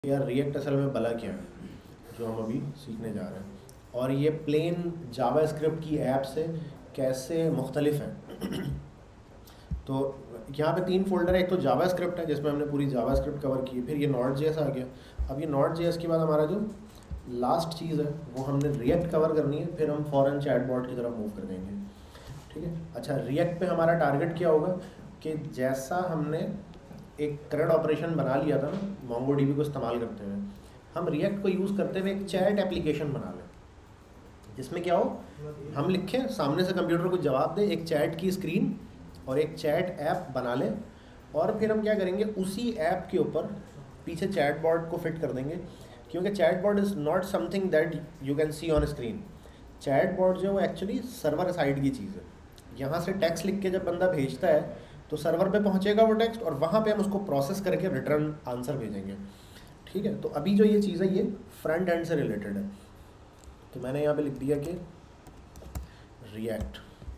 यार रिएक्ट असल में भला क्या है जो हम अभी सीखने जा रहे हैं, और ये प्लेन जावास्क्रिप्ट की ऐप से कैसे मुख्तलिफ है। तो यहाँ पे 3 फोल्डर है। एक तो जावास्क्रिप्ट है जिसमें हमने पूरी जावास्क्रिप्ट कवर की है, फिर ये नॉट जेएस आ गया। अब ये नॉट जेएस के बाद हमारा जो लास्ट चीज़ है वो हमने रिएक्ट कवर करनी है, फिर हम फ़ौरन चैटबॉट की तरफ मूव कर देंगे। ठीक है। अच्छा, रिएक्ट पे हमारा टारगेट क्या होगा कि जैसा हमने एक करंट ऑपरेशन बना लिया था ना मोंगोडीबी को इस्तेमाल करते हुए, हम रिएक्ट को यूज़ करते हुए एक चैट एप्लीकेशन बना लें जिसमें क्या हो, हम लिखें, सामने से कंप्यूटर को जवाब दे, एक चैट की स्क्रीन और एक चैट ऐप बना लें, और फिर हम क्या करेंगे उसी ऐप के ऊपर पीछे चैटबॉट को फिट कर देंगे, क्योंकि chatbot is not something that you can see on screen. Chatbot जो है वो एक्चुअली सर्वर साइड की चीज़ है। यहाँ से टेक्स्ट लिख के जब बंदा भेजता है तो सर्वर पे पहुँचेगा वो टेक्स्ट, और वहाँ पे हम उसको प्रोसेस करके रिटर्न आंसर भेजेंगे। ठीक है। तो अभी जो ये चीज़ है ये फ्रंट एंड से रिलेटेड है। तो मैंने यहाँ पे लिख दिया कि रिएक्ट।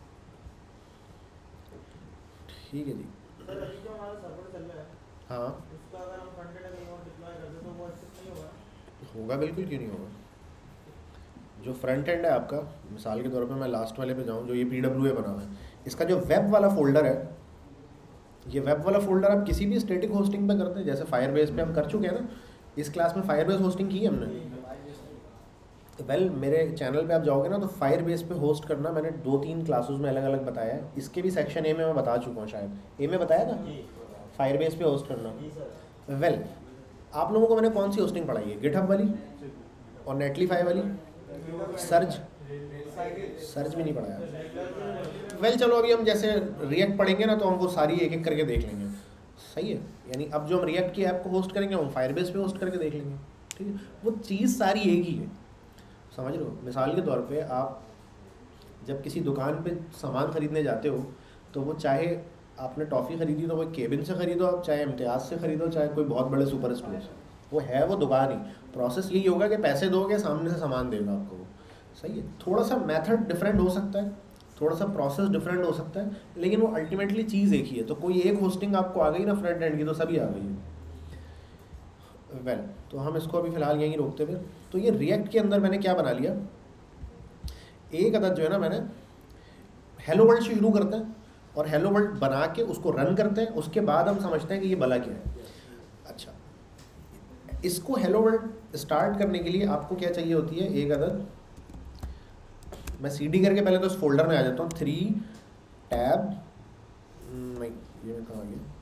ठीक है जी। सर अभी जो हमारा सर्वर चल रहा है, हाँ, उसका अगर हम फ्रंट एंड कहीं और डिप्लॉय कर दें तो वो एक्सेप्ट नहीं होगा? होगा, बिल्कुल क्यों नहीं होगा। जो फ्रंट एंड है आपका, मिसाल के तौर पे मैं लास्ट वाले पे जाऊँ, जो ये PWA बना हुआ है, इसका जो वेब वाला फोल्डर है, ये वेब वाला फोल्डर आप किसी भी स्टैटिक होस्टिंग पे करते हैं, जैसे फायरबेस पे हम कर चुके हैं ना, इस क्लास में फायरबेस होस्टिंग की है हमने। वेल मेरे चैनल पे आप जाओगे ना तो फायरबेस पे होस्ट करना मैंने 2-3 क्लासेस में अलग अलग बताया है। इसके भी सेक्शन ए में मैं बता चुका हूँ, शायद ए में बताया था फायरबेस पे होस्ट करना। जी सर। वेल आप लोगों को मैंने कौन सी होस्टिंग पढ़ाई है, गिटहब वाली और नेटलीफाई वाली? सर्च भी नहीं पढ़ाया। वेल चलो अभी हम जैसे रिएक्ट पढ़ेंगे ना तो हम वो सारी एक एक करके देख लेंगे। सही है। यानी अब जो हम रिएक्ट की ऐप को होस्ट करेंगे हम फायरबेस पे होस्ट करके देख लेंगे। ठीक है। वो चीज़ सारी एक ही है, समझ लो। मिसाल के तौर पे आप जब किसी दुकान पे सामान ख़रीदने जाते हो तो वो चाहे आपने टॉफ़ी ख़रीदी तो कोई केबिन से ख़रीदो आप, चाहे इम्तियाज़ से ख़रीदो, चाहे कोई बहुत बड़े सुपर स्टोर से, वो है वो दुकान ही। प्रोसेस यही होगा कि पैसे दोगे, सामने से सामान देगा आपको वो। सही है। थोड़ा सा मेथड डिफरेंट हो सकता है, थोड़ा सा प्रोसेस डिफरेंट हो सकता है, लेकिन वो अल्टीमेटली चीज़ एक ही है। तो कोई एक होस्टिंग आपको आ गई ना फ्रंट एंड की, तो सभी आ गई है। वेल तो हम इसको अभी फ़िलहाल यहीं रोकते हुए, तो ये रिएक्ट के अंदर मैंने क्या बना लिया, एक अदद जो है ना, मैंने हेलो वर्ल्ड से शुरू करते हैं और हेलो वर्ल्ड बना के उसको रन करते हैं, उसके बाद हम समझते हैं कि ये भला क्या है। अच्छा, इसको हेलो वर्ल्ड स्टार्ट करने के लिए आपको क्या चाहिए होती है, एक अदद, मैं CD करके पहले तो इस फोल्डर में आ जाता हूँ, 3 टैब, नहीं ये मैं कहाँ गया,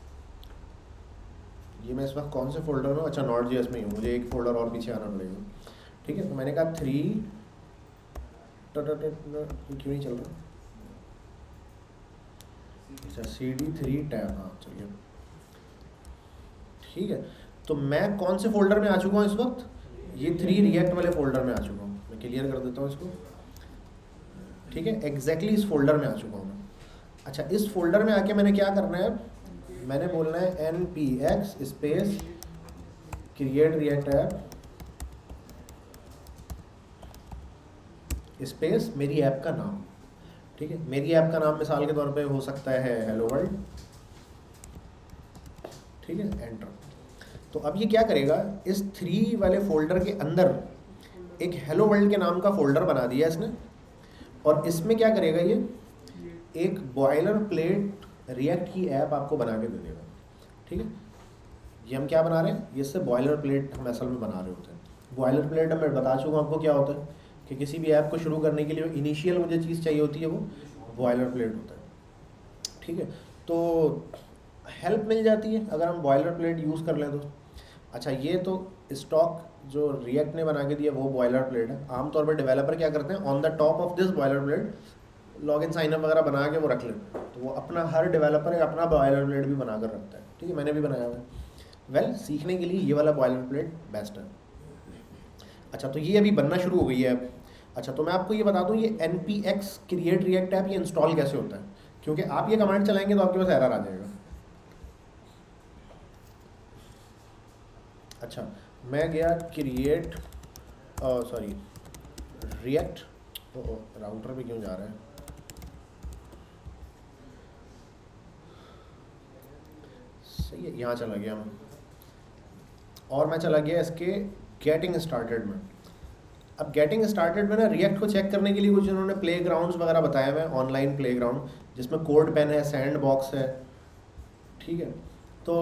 ये मैं इस वक्त कौन से फोल्डर में, अच्छा नॉट जेएस में ही हूँ, मुझे एक फोल्डर और पीछे आना पड़ेगा। ठीक है। तो मैंने कहा 3 क्यों नहीं चल रहा, अच्छा CD 3 टैब, हाँ चलिए। ठीक है। तो मैं कौन से फोल्डर में आ चुका हूँ इस वक्त, ये 3 रिएक्ट वाले फोल्डर में आ चुका हूँ। मैं क्लियर कर देता हूँ इसको। ठीक है, एग्जैक्टली इस फोल्डर में आ चुका हूँ मैं। अच्छा, इस फोल्डर में आके मैंने क्या करना है, मैंने बोलना है npx space create react app space मेरी ऐप का नाम। ठीक है। मेरी ऐप का नाम मिसाल के तौर पे हो सकता है हेलो वर्ल्ड। ठीक है, एंटर। तो अब ये क्या करेगा, इस 3 वाले फोल्डर के अंदर एक हेलो वर्ल्ड के नाम का फोल्डर बना दिया इसने, और इसमें क्या करेगा, ये एक बॉयलर प्लेट रिएक्ट की ऐप आपको बना के दे देगा। ठीक है। ये हम क्या बना रहे हैं, ये इससे बॉयलर प्लेट हम असल में बना रहे होते हैं। बॉयलर प्लेट मैं बता चुका हूँ आपको क्या होता है, कि किसी भी ऐप को शुरू करने के लिए इनिशियल मुझे चीज़ चाहिए होती है, वो बॉयलर प्लेट होता है। ठीक है। तो हेल्प मिल जाती है अगर हम बॉयलर प्लेट यूज़ कर लें तो। अच्छा, ये तो स्टॉक जो रिएक्ट ने बना के दिया वो बॉयलर प्लेट है। आमतौर पर डेवलपर क्या करते हैं, on the top of this boiler plate login sign up वगैरह बना के वो रख लेते हैं। तो वो अपना हर डेवलपर अपना बॉयलर प्लेट भी बना कर रखता है। ठीक है, मैंने भी बनाया हुआ है। वेल सीखने के लिए ये वाला बॉयलर प्लेट बेस्ट है। अच्छा, तो ये अभी बनना शुरू हो गई है ऐप। अच्छा, तो मैं आपको ये बता दूँ, ये npx क्रिएट रिएक्ट ऐप ये इंस्टॉल कैसे होता है, क्योंकि आप ये कमांड चलाएंगे तो आपके पास एरर आ जाएगा। अच्छा, मैं गया क्रिएट सॉरी रिएक्ट, राउटर पे क्यों जा रहा है, सही है, यहाँ चला गया मैं। और मैं चला गया इसके गेटिंग स्टार्टेड में। अब गेटिंग स्टार्टेड में ना रिएक्ट को चेक करने के लिए कुछ इन्होंने प्ले ग्राउंड्स वगैरह बताया हुआ है, ऑनलाइन प्ले ग्राउंड, जिसमें कोड पेन है, सैंड बॉक्स है, ठीक है। तो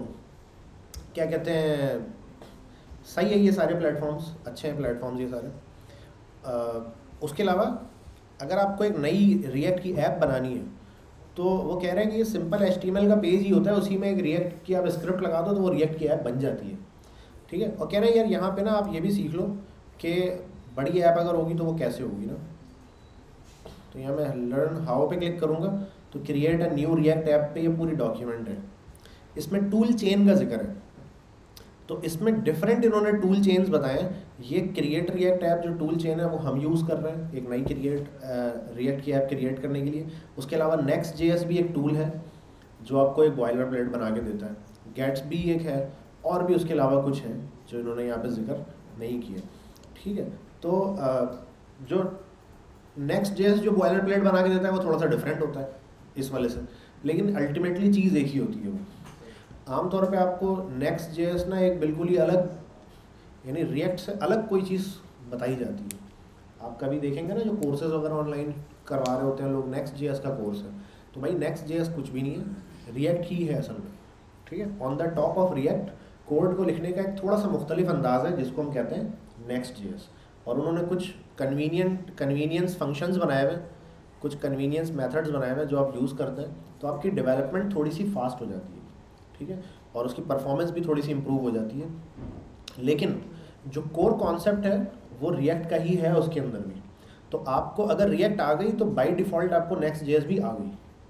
क्या कहते हैं, सही है, ये सारे प्लेटफॉर्म्स अच्छे हैं, प्लेटफॉर्म्स ये सारे। उसके अलावा अगर आपको एक नई रिएक्ट की ऐप बनानी है तो वो कह रहे हैं कि ये सिंपल HTML का पेज ही होता है, उसी में एक रिएक्ट की आप स्क्रिप्ट लगा दो तो वो रिएक्ट की ऐप बन जाती है, ठीक है। और कह रहे हैं यार यहाँ पे ना आप ये भी सीख लो कि बड़ी ऐप अगर होगी तो वो कैसे होगी ना। तो यहाँ मैं लर्न हाउ पे क्लिक करूँगा तो create a new react app पे ये पूरी डॉक्यूमेंट है। इसमें टूल चेन का जिक्र है, तो इसमें डिफरेंट इन्होंने टूल चेन्स बताए हैं। ये क्रिएट रिएक्ट ऐप जो टूल चेन है वो हम यूज़ कर रहे हैं एक नई रिएक्ट की ऐप क्रिएट करने के लिए। उसके अलावा Next.js भी एक टूल है जो आपको एक बॉयलर प्लेट बना के देता है। Gatsby एक है, और भी उसके अलावा कुछ हैं जो इन्होंने यहाँ पे जिक्र नहीं किया, ठीक है। तो जो Next.js जो बॉयलर प्लेट बना के देता है वो थोड़ा सा डिफरेंट होता है इस वाले से, लेकिन अल्टीमेटली चीज़ एक ही होती है। वो आमतौर पे आपको Next.js ना एक बिल्कुल ही अलग, यानी रिएक्ट से अलग कोई चीज़ बताई जाती है। आप कभी देखेंगे ना जो कोर्सेज वगैरह ऑनलाइन करवा रहे होते हैं लोग, Next.js का कोर्स है, तो भाई Next.js कुछ भी नहीं है, रिएक्ट ही है असल में, ठीक है। On the top of react code को लिखने का एक थोड़ा सा मुख्तलिफ अंदाज है जिसको हम कहते हैं Next.js। और उन्होंने कुछ कन्वीनियंस फंक्शंस बनाए हुए, कुछ कन्वीनियंस मेथड्स बनाए हुए जो आप यूज़ करते हैं तो आपकी डेवलपमेंट थोड़ी सी फास्ट हो जाती है, ठीक है, और उसकी परफॉर्मेंस भी थोड़ी सी इम्प्रूव हो जाती है। लेकिन जो कोर कॉन्सेप्ट है वो रिएक्ट का ही है उसके अंदर भी। तो आपको अगर रिएक्ट आ गई तो बाय डिफ़ॉल्ट आपको Next.js भी आ गई,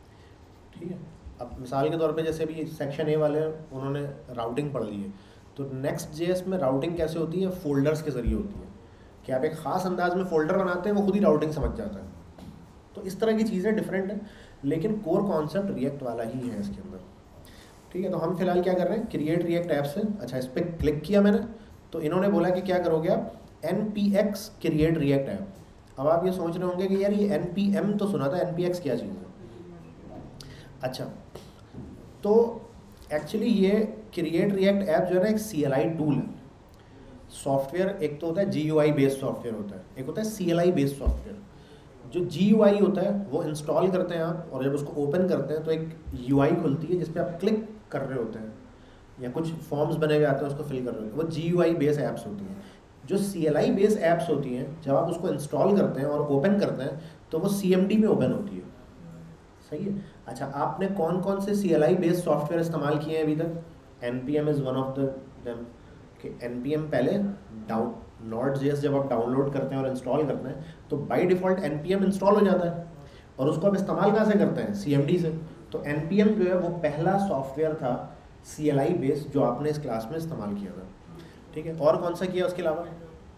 ठीक है। अब मिसाल के तौर पे जैसे भी सेक्शन ए वाले उन्होंने राउटिंग पढ़ ली है, तो Next.js में राउटिंग कैसे होती है, फोल्डर्स के ज़रिए होती है कि आप एक ख़ास अंदाज में फ़ोल्डर बनाते हैं, वो खुद ही राउटिंग समझ जाता है। तो इस तरह की चीज़ें डिफरेंट हैं, लेकिन कोर कॉन्सेप्ट रिएक्ट वाला ही है इसके अंदर, ठीक है। तो हम फिलहाल क्या कर रहे हैं, क्रिएट रिएक्ट ऐप से, अच्छा इस पर क्लिक किया मैंने तो इन्होंने बोला कि क्या करोगे आप, npx क्रिएट रिएक्ट ऐप। अब आप ये सोच रहे होंगे कि यार ये npm तो सुना था, npx क्या चीज़ है। अच्छा, तो एक्चुअली ये क्रिएट रिएक्ट ऐप जो है ना एक CLI टूल है। सॉफ्टवेयर एक तो होता है GUI बेस्ड सॉफ्टवेयर होता है, एक होता है CLI बेस्ड सॉफ्टवेयर। जो GUI होता है वो इंस्टॉल करते हैं आप, और जब उसको ओपन करते हैं तो एक UI खुलती है जिस पे आप क्लिक कर रहे होते हैं या कुछ फॉर्म्स बने हुए आते हैं उसको फिल कर रहे होते हैं, वो GUI बेस्ड ऐप्स होती हैं। जो CLI बेस्ड ऐप्स होती हैं जब आप उसको इंस्टॉल करते हैं और ओपन करते हैं तो वो CMD में ओपन होती है, सही है। अच्छा, आपने कौन कौन से CLI बेस्ड सॉफ्टवेयर इस्तेमाल किए हैं अभी तक, npm is one of them. कि npm पहले Node.js जब आप डाउनलोड करते हैं और इंस्टॉल करते हैं तो बाय डिफ़ॉल्ट npm इंस्टॉल हो जाता है, और उसको आप इस्तेमाल कहाँ से करते हैं, CMD से। तो npm जो है वो पहला सॉफ्टवेयर था CLI बेस्ड जो आपने इस क्लास में इस्तेमाल किया था, ठीक है। और कौन सा किया उसके अलावा,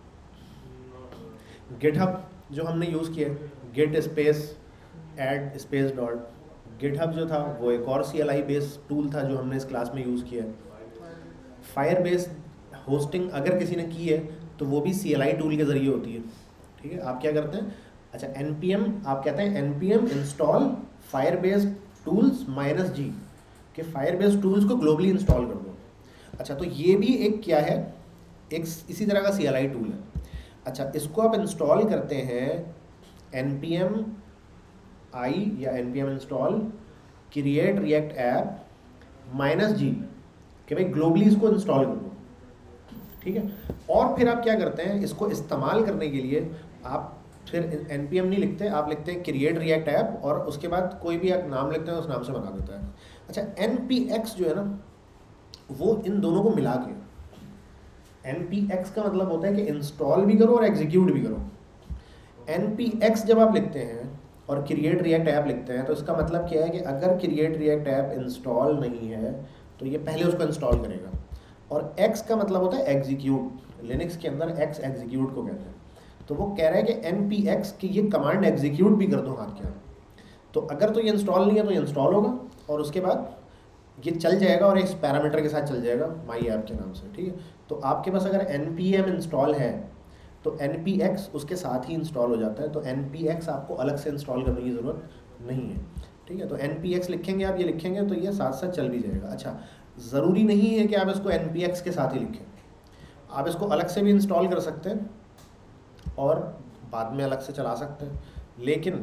गिटहब जो हमने यूज़ किया, git space add space dot, GitHub जो था वो एक और CLI बेस्ड टूल था जो हमने इस क्लास में यूज़ किया। फायरबेस होस्टिंग अगर किसी ने की है तो वो भी CLI टूल के ज़रिए होती है, ठीक है। आप क्या करते हैं, अच्छा npm आप कहते हैं npm install Firebase tools -g कि फायरबेस टूल्स को ग्लोबली इंस्टॉल कर दो। अच्छा, तो ये भी एक क्या है, एक इसी तरह का CLI टूल है। अच्छा, इसको आप इंस्टॉल करते हैं npm i या npm install create react app -g कि भाई ग्लोबली इसको इंस्टॉल कर दो, ठीक है। और फिर आप क्या करते हैं, इसको इस्तेमाल करने के लिए आप फिर npm नहीं लिखते, आप लिखते हैं क्रिएट रिएक्ट ऐप और उसके बाद कोई भी आप नाम लिखते हैं उस नाम से बना देता है। अच्छा, npx जो है ना वो इन दोनों को मिला के, npx का मतलब होता है कि इंस्टॉल भी करो और एग्जीक्यूट भी करो। npx जब आप लिखते हैं और क्रिएट रिएक्ट ऐप लिखते हैं तो इसका मतलब क्या है कि अगर क्रिएट रिएक्ट ऐप इंस्टॉल नहीं है तो ये पहले उसको इंस्टॉल करेगा। और x का मतलब होता है एग्जीक्यूट, लिनक्स के अंदर x एग्जीक्यूट को कहते हैं। तो वो कह रहा है कि npx की ये कमांड एग्जीक्यूट भी कर दो हाथ के हाथ। तो अगर तो ये इंस्टॉल नहीं है तो ये इंस्टॉल होगा और उसके बाद ये चल जाएगा और एक पैरामीटर के साथ चल जाएगा माई ऐप के नाम से, ठीक है। तो आपके पास अगर npm इंस्टॉल है तो npx उसके साथ ही इंस्टॉल हो जाता है, तो npx आपको अलग से इंस्टॉल करने की ज़रूरत नहीं है, ठीक है। तो npx लिखेंगे आप, ये लिखेंगे तो ये साथ साथ चल भी जाएगा। अच्छा, ज़रूरी नहीं है कि आप इसको npx के साथ ही लिखें, आप इसको अलग से भी इंस्टॉल कर सकते हैं और बाद में अलग से चला सकते हैं। लेकिन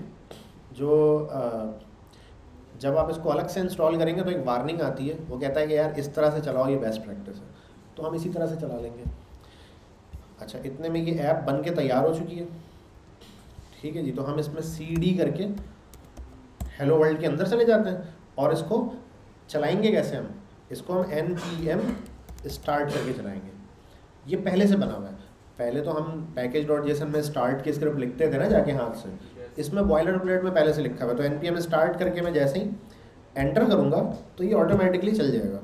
जब आप इसको अलग से इंस्टॉल करेंगे तो एक वार्निंग आती है, वो कहता है कि यार इस तरह से चलाओ, ये बेस्ट प्रैक्टिस है, तो हम इसी तरह से चला लेंगे। अच्छा, इतने में ये ऐप बन के तैयार हो चुकी है, ठीक है जी। तो हम इसमें cd करके हेलो वर्ल्ड के अंदर चले जाते हैं और इसको चलाएंगे कैसे हम, इसको हम npm स्टार्ट करके चलाएंगे। ये पहले से बना हुआ है, पहले तो हम package.json में स्टार्ट की स्क्रिप्ट लिखते थे ना जाके हाथ से, इसमें बॉयलर प्लेट में पहले से लिखा हुआ है। तो npm स्टार्ट करके मैं जैसे ही एंटर करूँगा तो ये ऑटोमेटिकली चल जाएगा।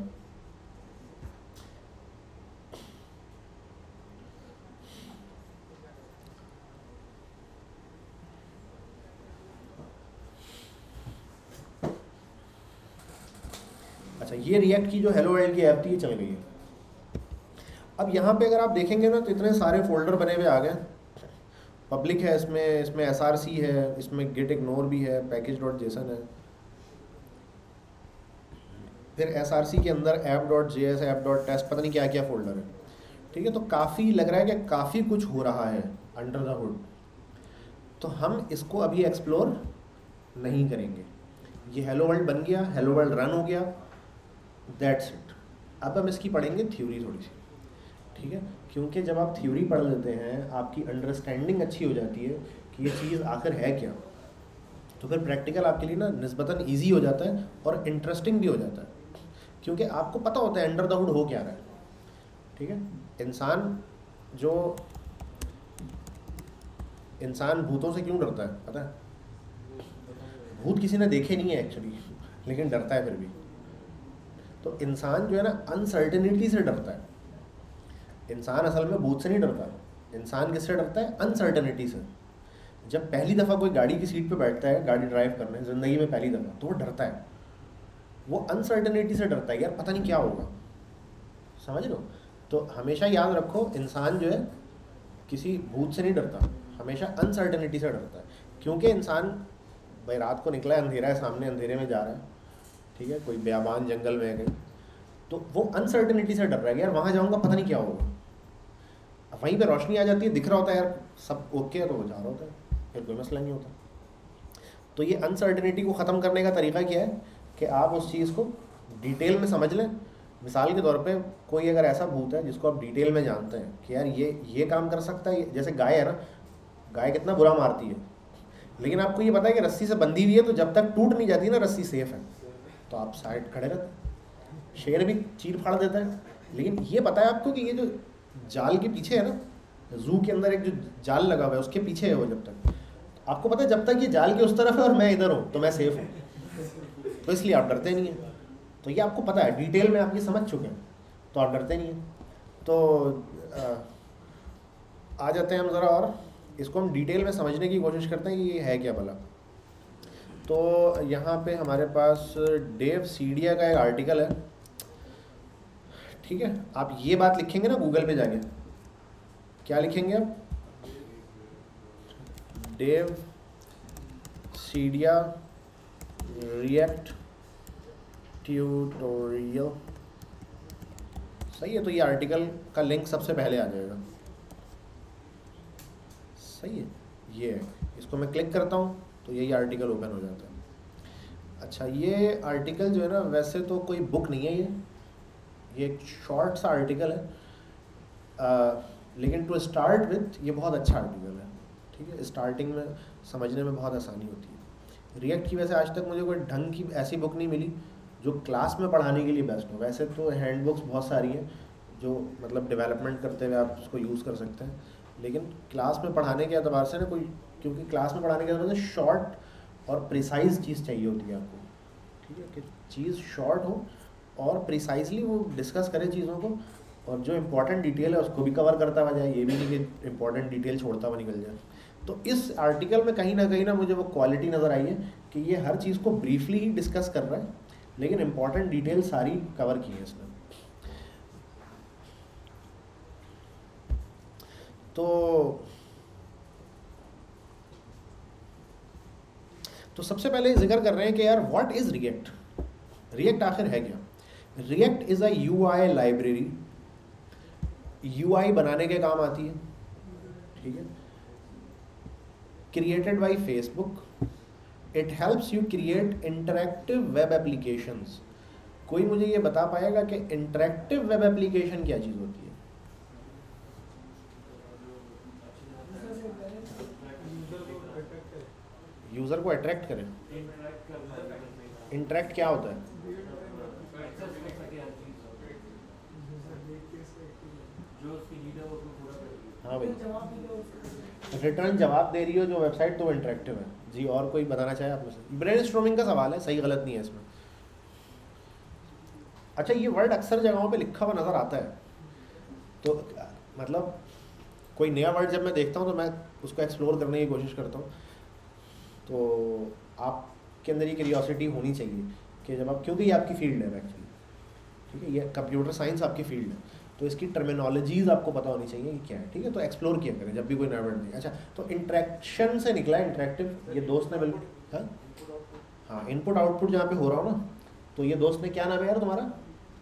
अच्छा, ये रिएक्ट की जो हेलो वर्ल्ड की ऐप थी ये चल गई है। अब यहाँ पे अगर आप देखेंगे ना तो इतने सारे फोल्डर बने हुए आ गए। पब्लिक है, इसमें src है, इसमें गिट इग्नोर भी है, package.json है, फिर src के अंदर app.js, app.test, पता नहीं क्या क्या फोल्डर है, ठीक है। तो काफ़ी लग रहा है कि काफ़ी कुछ हो रहा है अंडर द हुड। तो हम इसको अभी एक्सप्लोर नहीं करेंगे। ये हेलो वर्ल्ड बन गया, हेलो वर्ल्ड रन हो गया, दैट्स इट। अब हम इसकी पढ़ेंगे थ्योरी थोड़ी सी, ठीक है, क्योंकि जब आप थ्योरी पढ़ लेते हैं, आपकी अंडरस्टैंडिंग अच्छी हो जाती है कि ये चीज़ आखिर है क्या, तो फिर प्रैक्टिकल आपके लिए ना निस्बतन ईजी हो जाता है और इंटरेस्टिंग भी हो जाता है, क्योंकि आपको पता होता है अंडर द हुड हो क्या रहा है, ठीक है। इंसान भूतों से क्यों डरता है पता है? भूत किसी ने देखे नहीं है एक्चुअली, लेकिन डरता है फिर भी। तो इंसान जो है ना अनसर्टेनिटी से डरता है। इंसान असल में भूत से नहीं डरता, इंसान किससे डरता है? अनसर्टेनिटी से। जब पहली दफ़ा कोई गाड़ी की सीट पे बैठता है गाड़ी ड्राइव करने ज़िंदगी में पहली दफ़ा, तो वो डरता है, वो अनसर्टेनिटी से डरता है, यार पता नहीं क्या होगा, समझ लो। तो हमेशा याद रखो, इंसान जो है किसी भूत से नहीं डरता, हमेशा अनसर्टेनिटी से डरता है। क्योंकि इंसान भाई रात को निकला है, अंधेरा है सामने, अंधेरे में जा रहा है, ठीक है, कोई बेयाबान जंगल में है कहीं, तो वो अनसर्टेनिटी से डर रहा है, यार वहाँ जाऊँगा पता नहीं क्या होगा। वहीं पे रोशनी आ जाती है, दिख रहा होता है यार सब ओके है, तो वो जा रहा होता है, फिर कोई मसला नहीं होता। तो ये अनसर्टेनिटी को ख़त्म करने का तरीका क्या है कि आप उस चीज़ को डिटेल में समझ लें। मिसाल के तौर पे कोई अगर ऐसा भूत है जिसको आप डिटेल में जानते हैं कि यार ये काम कर सकता है, जैसे गाय है ना, गाय कितना बुरा मारती है, लेकिन आपको ये पता है कि रस्सी से बंधी हुई है, तो जब तक टूट नहीं जाती ना रस्सी सेफ है, तो आप साइड खड़े रहते हैं। शेर भी चीर फाड़ देता है, लेकिन ये पता है आपको कि ये जो जाल के पीछे है ना, जू के अंदर एक जो जाल लगा हुआ है उसके पीछे है वो, जब तक आपको पता है जब तक ये जाल की उस तरफ है और मैं इधर हूँ तो मैं सेफ हूँ, तो इसलिए आप डरते नहीं हैं। तो ये आपको पता है, डिटेल में आप ये समझ चुके हैं, तो आप डरते नहीं हैं। तो आ जाते हैं हम ज़रा और इसको हम डिटेल में समझने की कोशिश करते हैं कि ये है क्या भला। तो यहाँ पे हमारे पास डेव सीडिया का एक आर्टिकल है, ठीक है। आप ये बात लिखेंगे ना गूगल पे जाके, क्या लिखेंगे आप? डेव सीडिया रिएक्ट ट्यूटोरियल, सही है। तो ये आर्टिकल का लिंक सबसे पहले आ जाएगा, सही है। ये है, इसको मैं क्लिक करता हूँ तो यही आर्टिकल ओपन हो जाता है। अच्छा, ये आर्टिकल जो है ना, वैसे तो कोई बुक नहीं है ये एक शॉर्ट सा आर्टिकल है, लेकिन टू स्टार्ट विथ ये बहुत अच्छा आर्टिकल है, ठीक है। स्टार्टिंग में समझने में बहुत आसानी होती है। रिएक्ट की वैसे आज तक मुझे कोई ढंग की ऐसी बुक नहीं मिली जो क्लास में पढ़ाने के लिए बेस्ट हो। वैसे तो हैंड बुक्स बहुत सारी हैं जो मतलब डेवलपमेंट करते हुए आप उसको यूज़ कर सकते हैं, लेकिन क्लास में पढ़ाने के अतबार से ना कोई, क्योंकि क्लास में पढ़ाने के अतबार से शॉर्ट और प्रिसाइज चीज़ चाहिए होती है आपको, ठीक है, कि चीज़ शॉर्ट हो और प्रिसाइजली वो डिस्कस करे चीज़ों को, और जो इम्पोर्टेंट डिटेल है उसको भी कवर करता हुआ जाए, ये भी नहीं कि इम्पोर्टेंट डिटेल छोड़ता हुआ निकल जाए। तो इस आर्टिकल में कहीं ना मुझे वो क्वालिटी नज़र आई है कि ये हर चीज़ को ब्रीफली ही डिस्कस कर रहा है, लेकिन इम्पोर्टेंट डिटेल सारी कवर की है इसने। तो सबसे पहले जिक्र कर रहे हैं कि यार व्हाट इज़ रिएक्ट, रिएक्ट आखिर है क्या। React is a UI library, UI बनाने के काम आती है, ठीक है। Created by Facebook, it helps you create interactive web applications. कोई मुझे ये बता पाएगा कि इंटरैक्टिव वेब एप्लीकेशन क्या चीज़ होती है? यूज़र को अट्रैक्ट करें। इंटरैक्ट क्या होता है? हाँ भाई, रिटर्न जवाब दे रही हो जो वेबसाइट, तो वो इंटरैक्टिव है जी। और कोई बताना चाहे आप में से? ब्रेनस्टॉर्मिंग का सवाल है, सही गलत नहीं है इसमें। अच्छा, ये वर्ड अक्सर जगहों पे लिखा हुआ नज़र आता है, तो मतलब कोई नया वर्ड जब मैं देखता हूँ तो मैं उसको एक्सप्लोर करने की कोशिश करता हूँ। तो आपके अंदर ये क्यूरियोसिटी होनी चाहिए कि जब आप, क्योंकि ये आपकी फील्ड है एक्चुअली, ठीक है, ये कंप्यूटर साइंस आपकी फील्ड है, तो इसकी टर्मिनोलॉजीज़ आपको पता होनी चाहिए कि क्या है, ठीक है। तो एक्सप्लोर किया करें जब भी कोई नया वर्ड दें। अच्छा, तो इंटरेक्शन से निकला इंटरेक्टिव, ये दोस्त ने बिल्कुल, हाँ इनपुट आउटपुट जहाँ पे हो रहा हो ना, तो ये दोस्त ने, क्या नाम है यार तुम्हारा?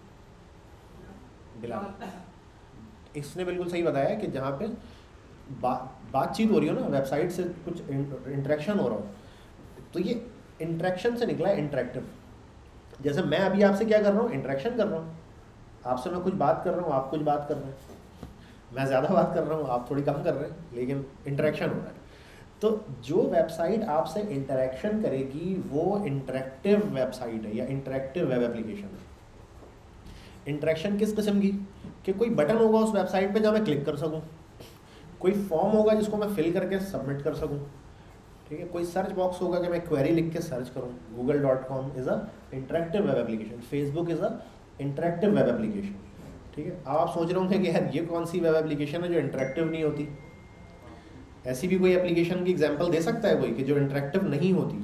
बिलाल। इसने बिल्कुल सही बताया कि जहाँ पे बातचीत हो रही हो ना, वेबसाइट से कुछ इंटरेक्शन हो रहा हो, तो ये इंटरेक्शन से निकला है इंटरेक्टिव। जैसे मैं अभी आपसे क्या कर रहा हूँ? इंटरेक्शन कर रहा हूँ, आपसे मैं कुछ बात कर रहा हूँ, आप कुछ बात कर रहे हैं, मैं ज़्यादा बात कर रहा हूँ, आप थोड़ी कम कर रहे हैं, लेकिन इंटरेक्शन हो रहा है। तो जो वेबसाइट आपसे इंटरेक्शन करेगी वो इंटरेक्टिव वेबसाइट है या इंटरेक्टिव वेब एप्लीकेशन है। इंटरेक्शन किस किस्म की? कि कोई बटन होगा उस वेबसाइट पे जहाँ मैं क्लिक कर सकूँ, कोई फॉर्म होगा जिसको मैं फिल करके सबमिट कर सकूँ, ठीक है, कोई सर्च बॉक्स होगा कि मैं क्वेरी लिख के सर्च करूँ। google.com is a interactive web application, Facebook is a interactive web application, ठीक है। अब आप सोच रहे होंगे कि यार ये कौन सी वेब एप्लीकेशन है जो इंटरेक्टिव नहीं होती? ऐसी भी कोई एप्लीकेशन की एग्जांपल दे सकता है कोई कि जो इंटरेक्टिव नहीं होती?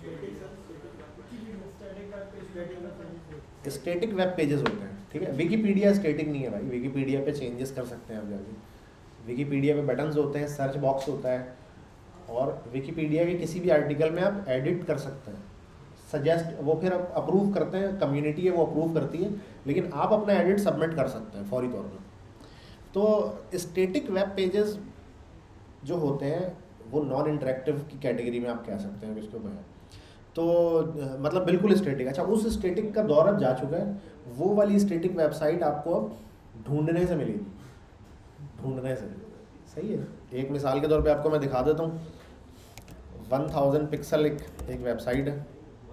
स्टैटिक वेब पेजेस होते हैं, ठीक है। विकीपीडिया स्टैटिक नहीं है भाई, विकीपीडिया पे चेंजेस कर सकते हैं आप जाके। विकीपीडिया पे बटन्स होते हैं, सर्च बॉक्स होता है, और विकीपीडिया के किसी भी आर्टिकल में आप एडिट कर सकते हैं, सजेस्ट, वो फिर अप्रूव करते हैं, कम्युनिटी है वो अप्रूव करती है, लेकिन आप अपना एडिट सबमिट कर सकते हैं फौरी तौर पर। तो स्टैटिक वेब पेजेस जो होते हैं वो नॉन इंटरेक्टिव की कैटेगरी में आप कह सकते हैं इसको मैं। तो मतलब बिल्कुल स्टैटिक। अच्छा, उस स्टैटिक का दौर अब जा चुका है, वो वाली स्टैटिक वेबसाइट आपको अब ढूंढने से मिलेगी, ढूंढने से, सही है। एक मिसाल के तौर पे आपको मैं दिखा देता हूँ। 1000 पिक्सल एक वेबसाइट है,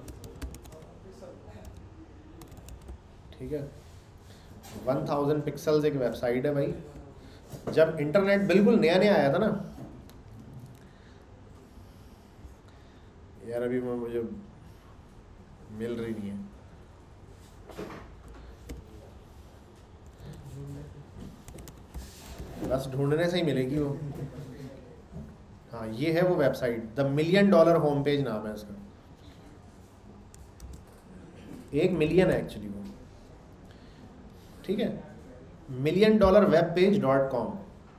ठीक है। 1000 पिक्सल्स एक वेबसाइट है भाई। जब इंटरनेट बिल्कुल नया नया आया था ना यार, अभी मुझे मिल रही नहीं है, बस ढूंढने से ही मिलेगी वो। हाँ, ये है वो website, the $1 million home page नाम है इसका। 1 मिलियन है एक्चुअली वो, ठीक है। $1,000,000webpage.com,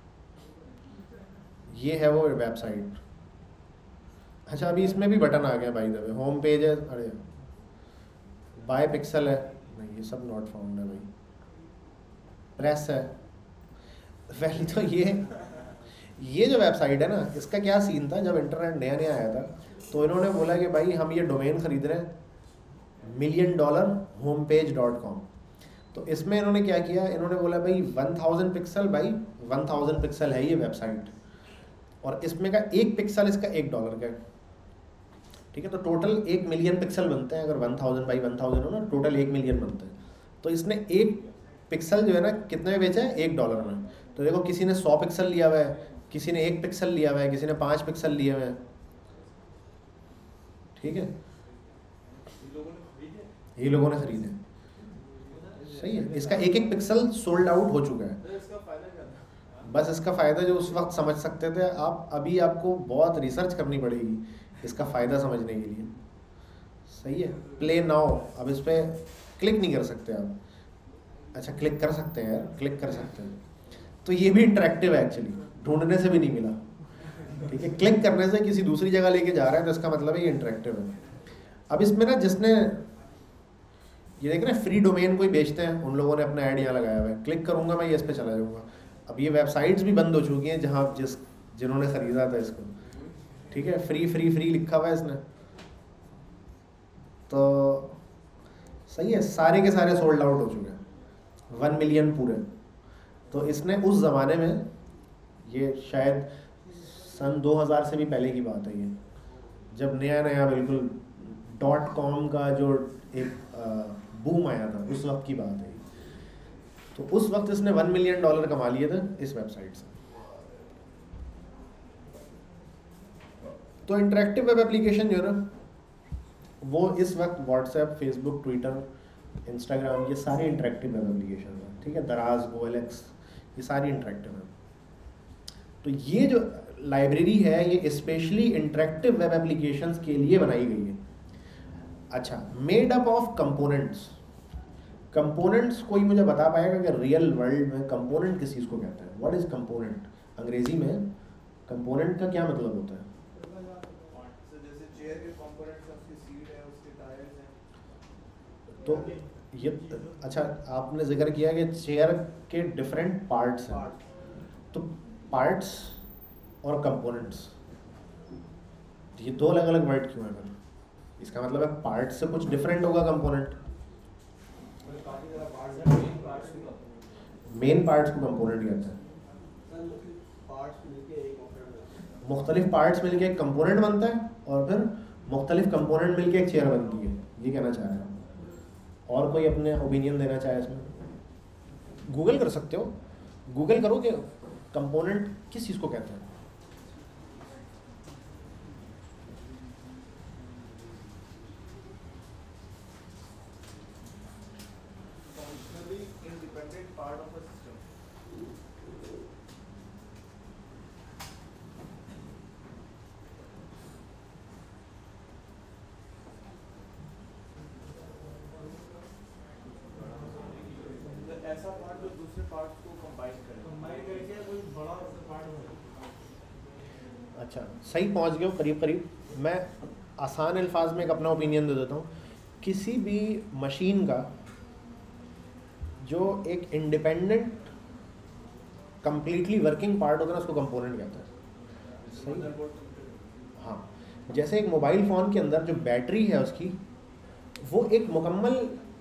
ये है वो वेबसाइट। अच्छा, अभी इसमें भी बटन आ गया by the way, home page है, अरे बाय पिक्सल है, नहीं ये सब नॉट फाउंड है भाई, प्रेस है। पहले तो ये जो वेबसाइट है ना, इसका क्या सीन था, जब इंटरनेट नया नया आया था तो इन्होंने बोला कि भाई हम ये डोमेन खरीद रहे हैं $1,000,000homepage.com। तो इसमें इन्होंने क्या किया, इन्होंने बोला भाई 1000 पिक्सल बाई 1000 पिक्सल है ये वेबसाइट, और इसमें का एक पिक्सल इसका $1 का है, ठीक है। तो टोटल 1 मिलियन पिक्सल बनते हैं, अगर 1000 बाई 1000 हो ना, टोटल 1 मिलियन बनते हैं। तो इसने एक पिक्सल जो है ना कितने में बेचा है? $1 में। तो देखो, किसी ने 100 पिक्सल लिया हुआ है, किसी ने 1 पिक्सल लिया हुआ है, किसी ने 5 पिक्सल लिए हुए हैं, ठीक है। ये लोगों ने खरीदे, सही है। इसका एक एक पिक्सल सोल्ड आउट हो चुका है। बस इसका फ़ायदा जो उस वक्त समझ सकते थे आप, अभी आपको बहुत रिसर्च करनी पड़ेगी इसका फ़ायदा समझने के लिए, सही है। प्ले नाउ, अब इस पर क्लिक नहीं कर सकते आप। अच्छा, क्लिक कर सकते हैं यार, क्लिक कर सकते हैं। तो ये भी इंटरेक्टिव है एक्चुअली, ढूंढने से भी नहीं मिला, ठीक है। क्लिक करने से किसी दूसरी जगह लेके जा रहा है, तो इसका मतलब है ये इंटरेक्टिव है। अब इसमें ना, जिसने ये देख रहे हैं फ्री डोमेन कोई बेचते हैं, उन लोगों ने अपना ऐड यहाँ लगाया हुआ है, क्लिक करूँगा मैं ये इस पे चला जाऊँगा। अब ये वेबसाइट्स भी बंद हो चुकी हैं जहाँ जिन्होंने ख़रीदा था इसको, ठीक है, फ्री फ्री फ्री लिखा हुआ है इसने, तो सही है, सारे के सारे सोल्ड आउट हो चुके हैं, 1 मिलियन पूरे। तो इसने उस ज़माने में, ये शायद सन 2000 से भी पहले की बात है, ये जब नया नया बिल्कुल .com का जो एक बूम आया था, उस वक्त की बात है। तो उस वक्त इसने $1 मिलियन कमा लिए थे इस वेबसाइट से। तो इंटरेक्टिव वेब एप्लीकेशन जो है ना, वो इस वक्त व्हाट्सएप, फेसबुक, ट्विटर, इंस्टाग्राम, ये सारे इंटरेक्टिव वेब एप्लीकेशन हैं, ठीक है, दराज, OLX, ये सारी इंटरेक्टिव हैं। तो ये जो लाइब्रेरी है ये स्पेशली इंटरेक्टिव वेब एप्लीकेशंस के लिए बनाई गई है। अच्छा, made up of components. Components कोई मुझे बता पाएगा कि रियल वर्ल्ड में कंपोनेंट किस चीज़ को कहते हैं? What is component? अंग्रेजी में कंपोनेंट का क्या मतलब होता है? जैसे चेयर के कंपोनेंट्स, उसकी सीट है, उसके टायर्स हैं। तो ये अच्छा, आपने जिक्र किया कि चेयर के डिफरेंट पार्ट्स हैं, तो पार्ट्स और कंपोनेंट्स, ये दो अलग अलग वर्ड क्यों हैं? इसका मतलब है पार्ट से कुछ डिफरेंट होगा कंपोनेंट। मेन पार्ट्स को कंपोनेंट कहते हैं। मुख्तलिफ पार्ट्स मिलके एक कंपोनेंट बनता है और फिर मुख्तलिफ कंपोनेंट मिलके एक चेयर बनती है, ये कहना चाह रहे हैं। और कोई अपने ओपिनियन देना चाहे इसमें? गूगल कर सकते हो, गूगल करो कि कंपोनेंट किस चीज़ को कहते हैं। ऐसा पार्ट जो दूसरे पार्ट्स को कंबाइन करके कोई बड़ा पार्ट हो। अच्छा, सही पहुंच गए हो करीब करीब। मैं आसान अल्फाज में एक अपना ओपिनियन दे देता हूँ। किसी भी मशीन का जो एक इंडिपेंडेंट कंप्लीटली वर्किंग पार्ट होता है ना, उसको कंपोनेंट कहते हैं। सही? हाँ, जैसे एक मोबाइल फ़ोन के अंदर जो बैटरी है उसकी, वो एक मुकम्मल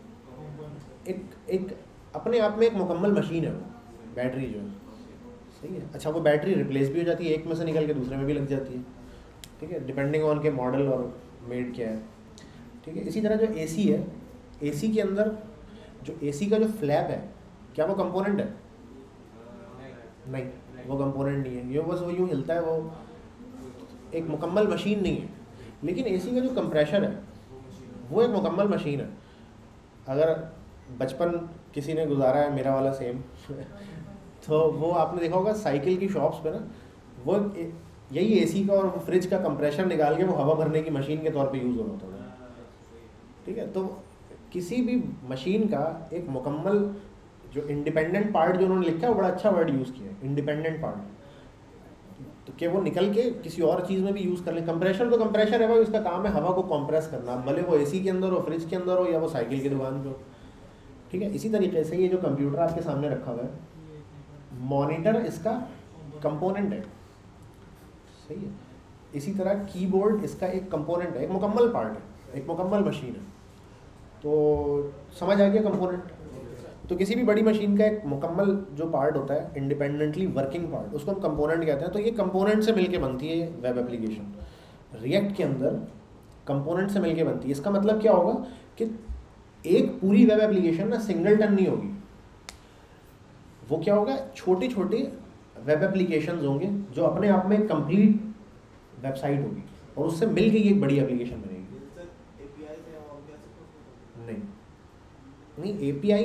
एक अपने आप में एक मुकम्मल मशीन है वो बैटरी जो है। सही है? अच्छा, वो बैटरी रिप्लेस भी हो जाती है, एक में से निकल के दूसरे में भी लग जाती है, ठीक है, डिपेंडिंग ऑन के मॉडल और मेड क्या है, ठीक है। इसी तरह जो एसी है, एसी के अंदर जो एसी का जो फ्लैप है, क्या वो कंपोनेंट है? नहीं, वो कंपोनेंट नहीं है, ये बस वो यूँ हिलता है, वो एक मुकम्मल मशीन नहीं है। लेकिन एसी का जो कंप्रेशर है वो एक मुकम्मल मशीन है। अगर बचपन किसी ने गुजारा है, मेरा वाला सेम तो वो आपने देखा होगा साइकिल की शॉप्स पे ना, वो यही एसी का और फ्रिज का कंप्रेशर निकाल के वो हवा भरने की मशीन के तौर पे यूज़ होता था, ठीक है। तो किसी भी मशीन का एक मुकम्मल जो इंडिपेंडेंट पार्ट जो उन्होंने लिखा है, वो बड़ा अच्छा वर्ड यूज़ किया है, इंडिपेंडेंट पार्ट, तो कि वो निकल के किसी और चीज़ में भी यूज़ कर ले। कंप्रेशर तो कंप्रेशर है भाई, उसका काम है हवा को कंप्रेस करना, भले वो एसी के अंदर हो, फ्रिज के अंदर हो, या वो साइकिल की दुकान पे हो, ठीक है। इसी तरीके से ये जो कंप्यूटर आपके सामने रखा हुआ है, मॉनिटर इसका कंपोनेंट है, सही है। इसी तरह कीबोर्ड इसका एक कंपोनेंट है, एक मुकम्मल पार्ट है, एक मुकम्मल मशीन है। तो समझ आ गया कंपोनेंट? तो किसी भी बड़ी मशीन का एक मुकम्मल जो पार्ट होता है, इंडिपेंडेंटली वर्किंग पार्ट, उसको हम कंपोनेंट कहते हैं। तो ये कंपोनेंट से मिलके बनती है वेब एप्लीकेशन। रिएक्ट के अंदर कंपोनेंट से मिलके बनती है। इसका मतलब क्या होगा कि एक पूरी वेब एप्लीकेशन ना सिंगलटन नहीं होगी, वो क्या होगा, छोटे छोटे वेब एप्लीकेशंस होंगे जो अपने आप में कंप्लीट वेबसाइट होगी और उससे मिल के एक बड़ी एप्लीकेशन बनेगी। नहीं एपीआई,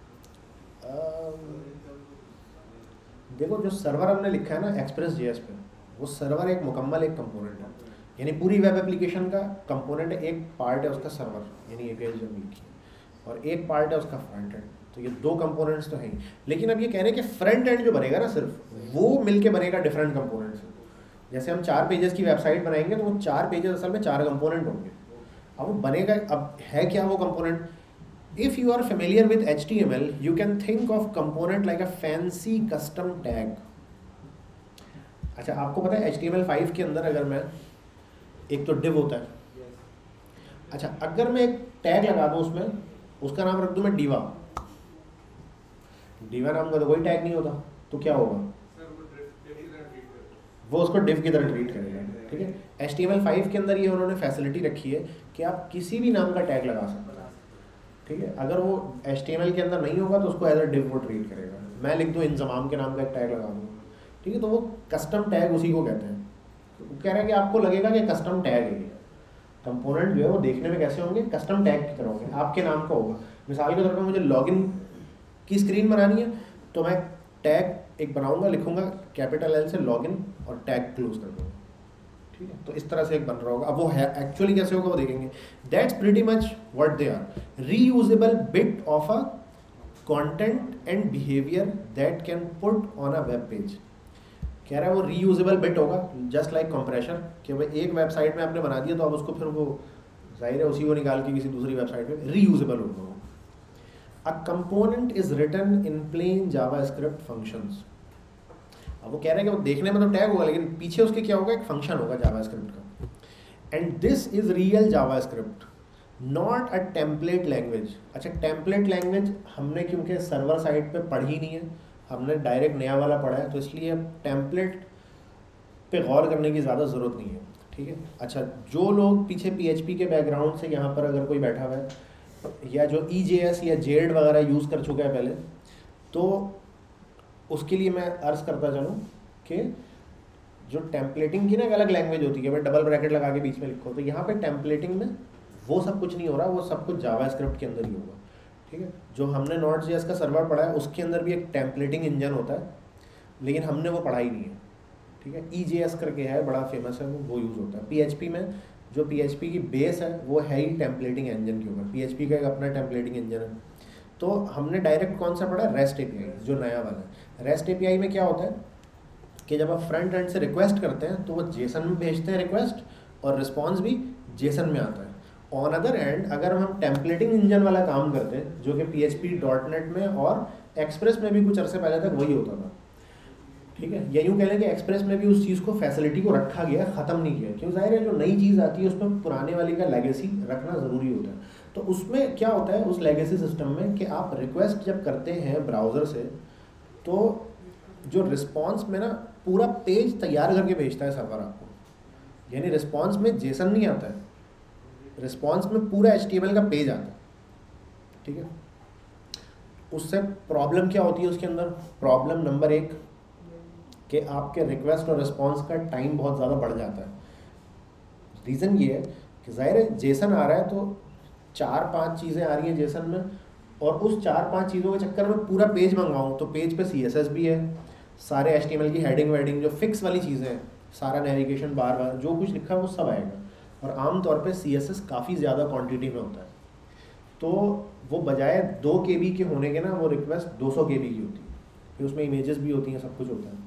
देखो जो सर्वर हमने लिखा है ना एक्सप्रेस.js पे, वो सर्वर एक मुकम्मल एक कंपोनेंट है, यानी पूरी वेब एप्लीकेशन का कंपोनेंट है, एक पार्ट है उसका सर्वर, यानी एपीआई जो लिखी है, और एक पार्ट है उसका फ्रंट एंड। तो ये दो कंपोनेंट्स तो हैं ही, लेकिन अब ये कह रहे हैं कि फ्रंट एंड जो बनेगा ना, सिर्फ वो मिलके बनेगा डिफरेंट कंपोनेंट्स से। जैसे हम 4 पेजेस की वेबसाइट बनाएंगे तो वो 4 पेजेस असल में 4 कंपोनेंट होंगे। अब वो बनेगा, अब है क्या वो component, If you are familiar with HTML, you can think of component like a fancy custom tag. अच्छा, आपको पता है HTML5 के अंदर अगर मैं एक तो div होता है, अच्छा अगर मैं एक टैग लगा दूँ उसमें, उसका नाम रख दूँ मैं diva, diva नाम का तो कोई टैग नहीं होता, तो क्या होगा? वो उसको div की तरह ट्रीट करेगा, ठीक है। HTML5 के अंदर ये उन्होंने फैसिलिटी रखी है कि आप किसी भी नाम का टैग लगा सकते हैं, ठीक है। अगर वो HTML के अंदर नहीं होगा तो उसको एज अ div वो ट्रीट करेगा। मैं लिख दूँ इंजमाम के नाम का एक टैग लगा दूँ, ठीक है, तो वो कस्टम टैग उसी को कहते हैं। तो कह रहा है कि आपको लगेगा कि कस्टम टैग है, कंपोनेंट जो है वो देखने में कैसे होंगे? कस्टम टैग की तरह होंगे, आपके नाम का होगा। मिसाल के तौर पर मुझे लॉगिन की स्क्रीन बनानी है तो मैं टैग एक बनाऊंगा, लिखूंगा कैपिटल L से लॉगिन और टैग क्लोज कर दूंगा, ठीक है। तो इस तरह से एक बन रहा होगा। अब वो है एक्चुअली कैसे होगा वो देखेंगे। That's pretty much what they are, reusable bit of a content and behaviour that can put on a web page. कह रहा है वो रीयूजेबल बिट होगा, जस्ट लाइक कंप्रेशर, कि भाई एक वेबसाइट में आपने बना दिया तो अब उसको फिर वो जाहिर है उसी को निकाल के किसी दूसरी वेबसाइट में रीयूजेबल होगा। A component is written in plain JavaScript functions. अब वो कह रहा है कि वो देखने में तो टैग होगा लेकिन पीछे उसके क्या होगा? एक फंक्शन होगा जावास्क्रिप्ट का। And this is real JavaScript, not a template language. अच्छा, टेम्पलेट लैंग्वेज हमने क्योंकि सर्वर साइड पे पढ़ी नहीं है, हमने डायरेक्ट नया वाला पढ़ा है, तो इसलिए अब टेम्पलेट पे गौर करने की ज़्यादा ज़रूरत नहीं है, ठीक है। अच्छा, जो लोग पीछे PHP के बैकग्राउंड से यहाँ पर अगर कोई बैठा हुआ है या जो EJS या JED वगैरह यूज़ कर चुका है पहले, तो उसके लिए मैं अर्ज़ करता चलूँ कि जो टेम्पलेटिंग की ना एक अलग लैंग्वेज होती है, भाई डबल ब्रैकेट लगा के बीच में लिखो, तो यहाँ पे टेम्पलेटिंग में वो सब कुछ नहीं हो रहा, वो सब कुछ जावास्क्रिप्ट के अंदर ही होगा, ठीक है। जो हमने Node.js का सर्वर पढ़ा है उसके अंदर भी एक टेम्पलेटिंग इंजन होता है, लेकिन हमने वो पढ़ा ही नहीं है, ठीक है। EJS करके है, बड़ा फेमस है, वो यूज़ होता है। PHP में जो PHP की बेस है वो है ही टेम्पलेटिंग इंजन के ऊपर, PHP का एक अपना टेम्पलेटिंग इंजन है। तो हमने डायरेक्ट कौन सा पढ़ा? REST API, जो नया वाला है। REST API में क्या होता है कि जब आप फ्रंट एंड से रिक्वेस्ट करते हैं तो वो जेसन में भेजते हैं रिक्वेस्ट, और रिस्पॉन्स भी जेसन में आता है। ऑन अदर एंड अगर हम टेम्पलेटिंग इंजन वाला काम करते हैं, जो कि PHP.NET में और एक्सप्रेस में भी कुछ अरसे पहले तक वही होता था, ठीक है। या यूँ कह लें कि एक्सप्रेस में भी उस चीज़ को फैसिलिटी को रखा गया, ख़त्म नहीं किया, क्यों? जाहिर है जो नई चीज़ आती है उसमें पुराने वाली का लेगेसी रखना ज़रूरी होता है। तो उसमें क्या होता है उस लेगेसी सिस्टम में कि आप रिक्वेस्ट जब करते हैं ब्राउज़र से, तो जो रिस्पॉन्स में ना पूरा पेज तैयार करके भेजता है सर्वर आपको, यानी रिस्पॉन्स में जेसन नहीं आता है, रिस्पॉन्स में पूरा HTML का पेज आता है, ठीक है। उससे प्रॉब्लम क्या होती है उसके अंदर? प्रॉब्लम नंबर 1 कि आपके रिक्वेस्ट और रिस्पॉन्स का टाइम बहुत ज़्यादा बढ़ जाता है। रीज़न ये है कि ज़ाहिर है जेसन आ रहा है तो 4-5 चीज़ें आ रही हैं जेसन में, और उस 4-5 चीज़ों के चक्कर में पूरा पेज मंगवाऊँ तो पेज पे CSS भी है, सारे HTML की हेडिंग वेडिंग जो फिक्स वाली चीज़ें हैं, सारा नेविगेशन बार बार जो कुछ लिखा है वो सब आएगा, और आमतौर पे CSS काफ़ी ज़्यादा क्वांटिटी में होता है। तो वो बजाय 2 KB के होने के ना वो रिक्वेस्ट 200 KB की होती है, फिर उसमें इमेजेस भी होती हैं, सब कुछ होता है।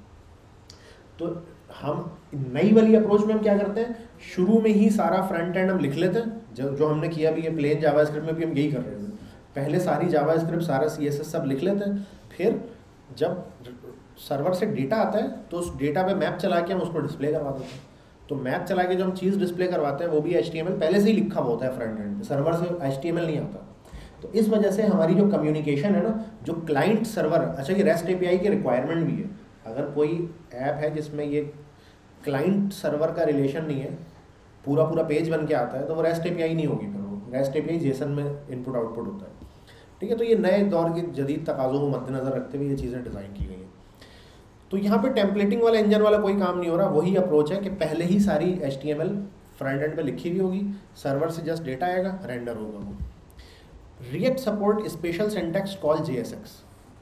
तो हम नई वाली अप्रोच में हम क्या करते हैं, शुरू में ही सारा फ्रंट एंड हम लिख लेते हैं, जो हमने किया भी है प्लेन जावास्क्रिप्ट में भी हम यही कर रहे हैं। पहले सारी जावास्क्रिप्ट सारा CSS सब लिख लेते हैं, फिर जब सर्वर से डेटा आता है तो उस डेटा पे मैप चला के हम उसको डिस्प्ले करवा देते हैं। तो मैप चला के जो हम चीज़ डिस्प्ले करवाते हैं वो भी HTML पहले से ही लिखा हुआ होता है फ्रंट एंड, सर्वर से HTML नहीं आता। तो इस वजह से हमारी जो कम्युनिकेशन है ना, जो क्लाइंट सर्वर, अच्छा ये REST API की रिक्वायरमेंट भी है। अगर कोई ऐप है जिसमें ये क्लाइंट सर्वर का रिलेशन नहीं है, पूरा पेज बन के आता है, तो वो REST API नहीं होगी, फिर वो REST API जेसन में इनपुट आउटपुट होता है, ठीक है। तो ये नए दौर के जदीद तकाज़ों को मद्देनज़र रखते हुए ये चीज़ें डिज़ाइन की गई हैं। तो यहाँ पे टेम्पलेटिंग वाला इंजन वाला कोई काम नहीं हो रहा, वही अप्रोच है कि पहले ही सारी HTML फ्रंट एंड पे लिखी हुई होगी, सर्वर से जस्ट डेटा आएगा, रेंडर होगा वो। React support special syntax call JSX,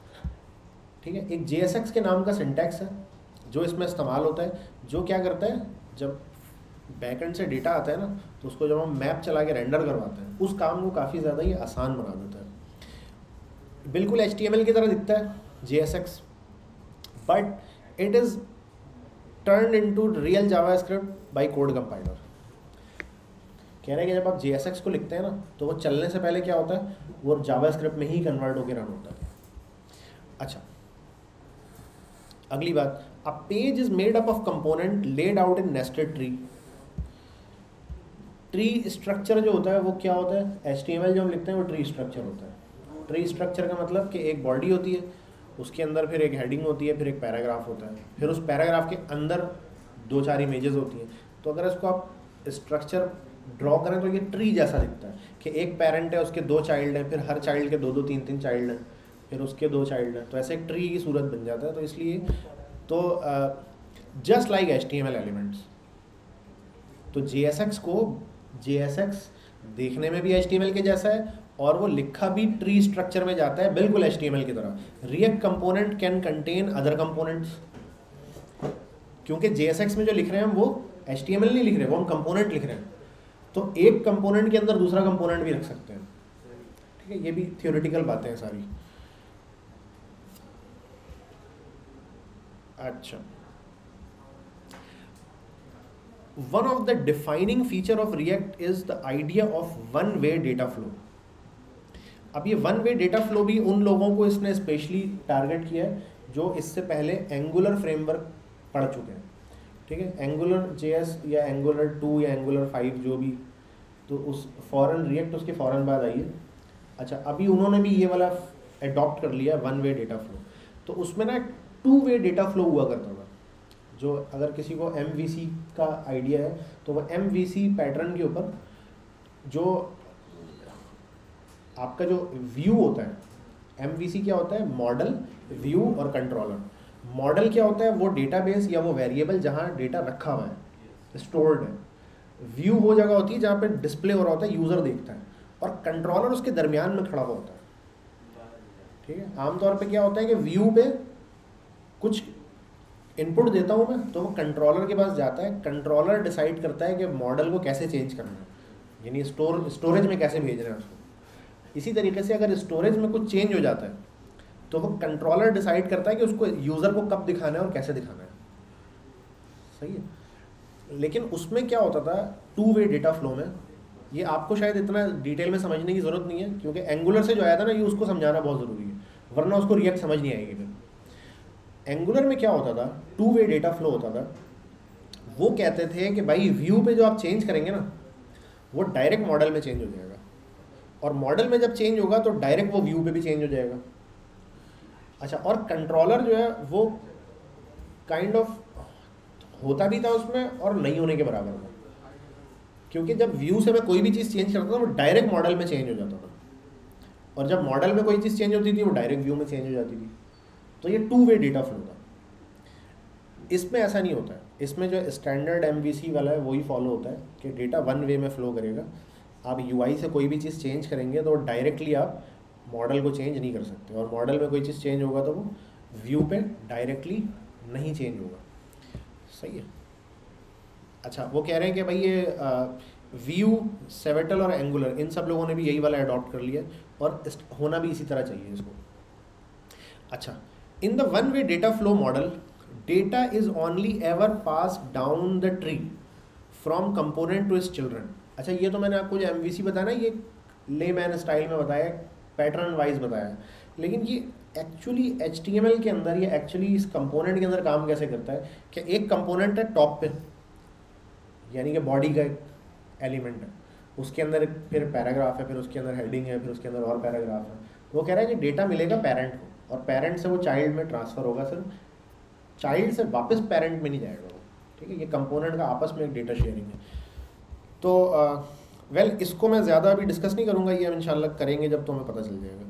ठीक है। एक JSX के नाम का सिंटैक्स है जो इसमें इस्तेमाल होता है, जो क्या करता है, जब बैकएंड से डेटा आता है ना तो उसको जब हम मैप चला के रेंडर करवाते हैं, उस काम को काफ़ी ज़्यादा ये आसान बना देता है। बिल्कुल HTML की तरह दिखता है JSX, but it is turn into real JavaScript by code compiler. कह रहे हैं कि जब आप JSX को लिखते हैं ना तो वो चलने से पहले क्या होता है, वो जावास्क्रिप्ट में ही कन्वर्ट होकर रन होता है। अच्छा, अगली बात, a page is made up of component laid out in nested tree. Tree structure जो होता है वो क्या होता है, HTML जो हम लिखते हैं वो ट्री स्ट्रक्चर होता है। ट्री स्ट्रक्चर का मतलब कि एक बॉडी होती है, उसके अंदर फिर एक हेडिंग होती है, फिर एक पैराग्राफ होता है, फिर उस पैराग्राफ के अंदर 2-4 इमेजेस होती हैं। तो अगर इसको आप स्ट्रक्चर ड्रॉ करें तो ये ट्री जैसा दिखता है कि एक पेरेंट है, उसके 2 चाइल्ड हैं, फिर हर चाइल्ड के 2-2 3-3 चाइल्ड हैं, फिर उसके 2 चाइल्ड हैं, तो ऐसे एक ट्री की सूरत बन जाता है। तो इसलिए तो जस्ट लाइक HTML एलिमेंट्स, तो JSX देखने में भी HTML के जैसा है और वो लिखा भी ट्री स्ट्रक्चर में जाता है बिल्कुल HTML की तरह। React component can contain other components, क्योंकि JSX में जो लिख रहे हैं हम वो HTML नहीं लिख रहे, वो हम कंपोनेंट लिख रहे हैं, तो एक कंपोनेंट के अंदर दूसरा कंपोनेंट भी रख सकते हैं। ठीक है, ये भी थियोरेटिकल बातें हैं सारी। अच्छा, one of the defining feature of react is the idea of one way data flow. अब ये वन वे डेटा फ्लो भी उन लोगों को इसने स्पेशली टारगेट किया है जो इससे पहले एंगुलर फ्रेमवर्क पढ़ चुके हैं। ठीक है, एंगुलर JS या एंगुलर 2 या एंगुलर 5 जो भी, तो उस फॉरन रिएक्ट उसके फ़ौरन बाद आई है। अच्छा, अभी उन्होंने भी ये वाला एडॉप्ट कर लिया वन वे डेटा फ्लो। तो उसमें ना 2 वे डेटा फ्लो हुआ करता था, जो अगर किसी को MVC का आइडिया है तो वो MVC पैटर्न के ऊपर जो आपका जो व्यू होता है, MVC क्या होता है, मॉडल, व्यू और कंट्रोलर। मॉडल क्या होता है, वो डेटाबेस या वो वेरिएबल जहाँ डेटा रखा हुआ है, स्टोर्ड है। व्यू वो जगह होती है जहाँ पे डिस्प्ले हो रहा होता है, यूज़र देखता है, और कंट्रोलर उसके दरमियान में खड़ा हुआ होता है। ठीक है, आमतौर पे क्या होता है कि व्यू पे कुछ इनपुट देता हूँ मैं, तो वो कंट्रोलर के पास जाता है, कंट्रोलर डिसाइड करता है कि मॉडल को कैसे चेंज करना है, यानी स्टोरेज में कैसे भेजना है उसको। इसी तरीके से अगर स्टोरेज में कुछ चेंज हो जाता है तो वो कंट्रोलर डिसाइड करता है कि उसको यूज़र को कब दिखाना है और कैसे दिखाना है। सही है, लेकिन उसमें क्या होता था 2 वे डेटा फ्लो में, ये आपको शायद इतना डिटेल में समझने की ज़रूरत नहीं है, क्योंकि एंगुलर से जो आया था ना, ये उसको समझाना बहुत ज़रूरी है, वरना उसको रिएक्ट समझ नहीं आएगी। फिर एंगुलर में क्या होता था, 2 वे डेटा फ्लो होता था। वो कहते थे कि भाई व्यू पे जो आप चेंज करेंगे ना, वो डायरेक्ट मॉडल में चेंज हो जाएगा, और मॉडल में जब चेंज होगा तो डायरेक्ट वो व्यू पे भी चेंज हो जाएगा। अच्छा, और कंट्रोलर जो है वो काइंड ऑफ होता भी था उसमें और नहीं होने के बराबर था, क्योंकि जब व्यू से मैं कोई भी चीज़ चेंज करता था वो डायरेक्ट मॉडल में चेंज हो जाता था, और जब मॉडल में कोई चीज़ चेंज होती थी वो डायरेक्ट व्यू में चेंज हो जाती थी। तो ये 2 वे डेटा फ्लो था। इसमें ऐसा नहीं होता है, इसमें जो स्टैंडर्ड MVC वाला है वही फॉलो होता है कि डेटा 1 वे में फ़्लो करेगा। आप UI से कोई भी चीज़ चेंज करेंगे तो डायरेक्टली आप मॉडल को चेंज नहीं कर सकते, और मॉडल में कोई चीज़ चेंज होगा तो वो व्यू पे डायरेक्टली नहीं चेंज होगा। सही है। अच्छा, वो कह रहे हैं कि भाई ये व्यू, सेवेटल और एंगुलर, इन सब लोगों ने भी यही वाला अडॉप्ट कर लिया, और होना भी इसी तरह चाहिए इसको। अच्छा, in the one way data flow model, data is only ever pass down the tree from component to its children. अच्छा, ये तो मैंने आपको जो MVC बताया ना, ये लेमैन स्टाइल में बताया, पैटर्न वाइज बताया, लेकिन ये एक्चुअली HTML के अंदर, ये एक्चुअली इस कंपोनेंट के अंदर काम कैसे करता है कि एक कंपोनेंट है टॉप पे, यानी कि बॉडी का एक एलिमेंट है, उसके अंदर फिर पैराग्राफ है, फिर उसके अंदर हेडिंग है, फिर उसके अंदर और पैराग्राफ है। वो कह रहा है कि डेटा मिलेगा पैरेंट को, और पैरेंट से वो चाइल्ड में ट्रांसफ़र होगा, सिर्फ चाइल्ड से वापस पैरेंट में नहीं जाएगा वो। ठीक है, ये कंपोनेंट का आपस में एक डेटा शेयरिंग है। तो वेल, इसको मैं ज़्यादा अभी डिस्कस नहीं करूँगा, ये हम इंशाल्लाह करेंगे जब तो हमें पता चल जाएगा।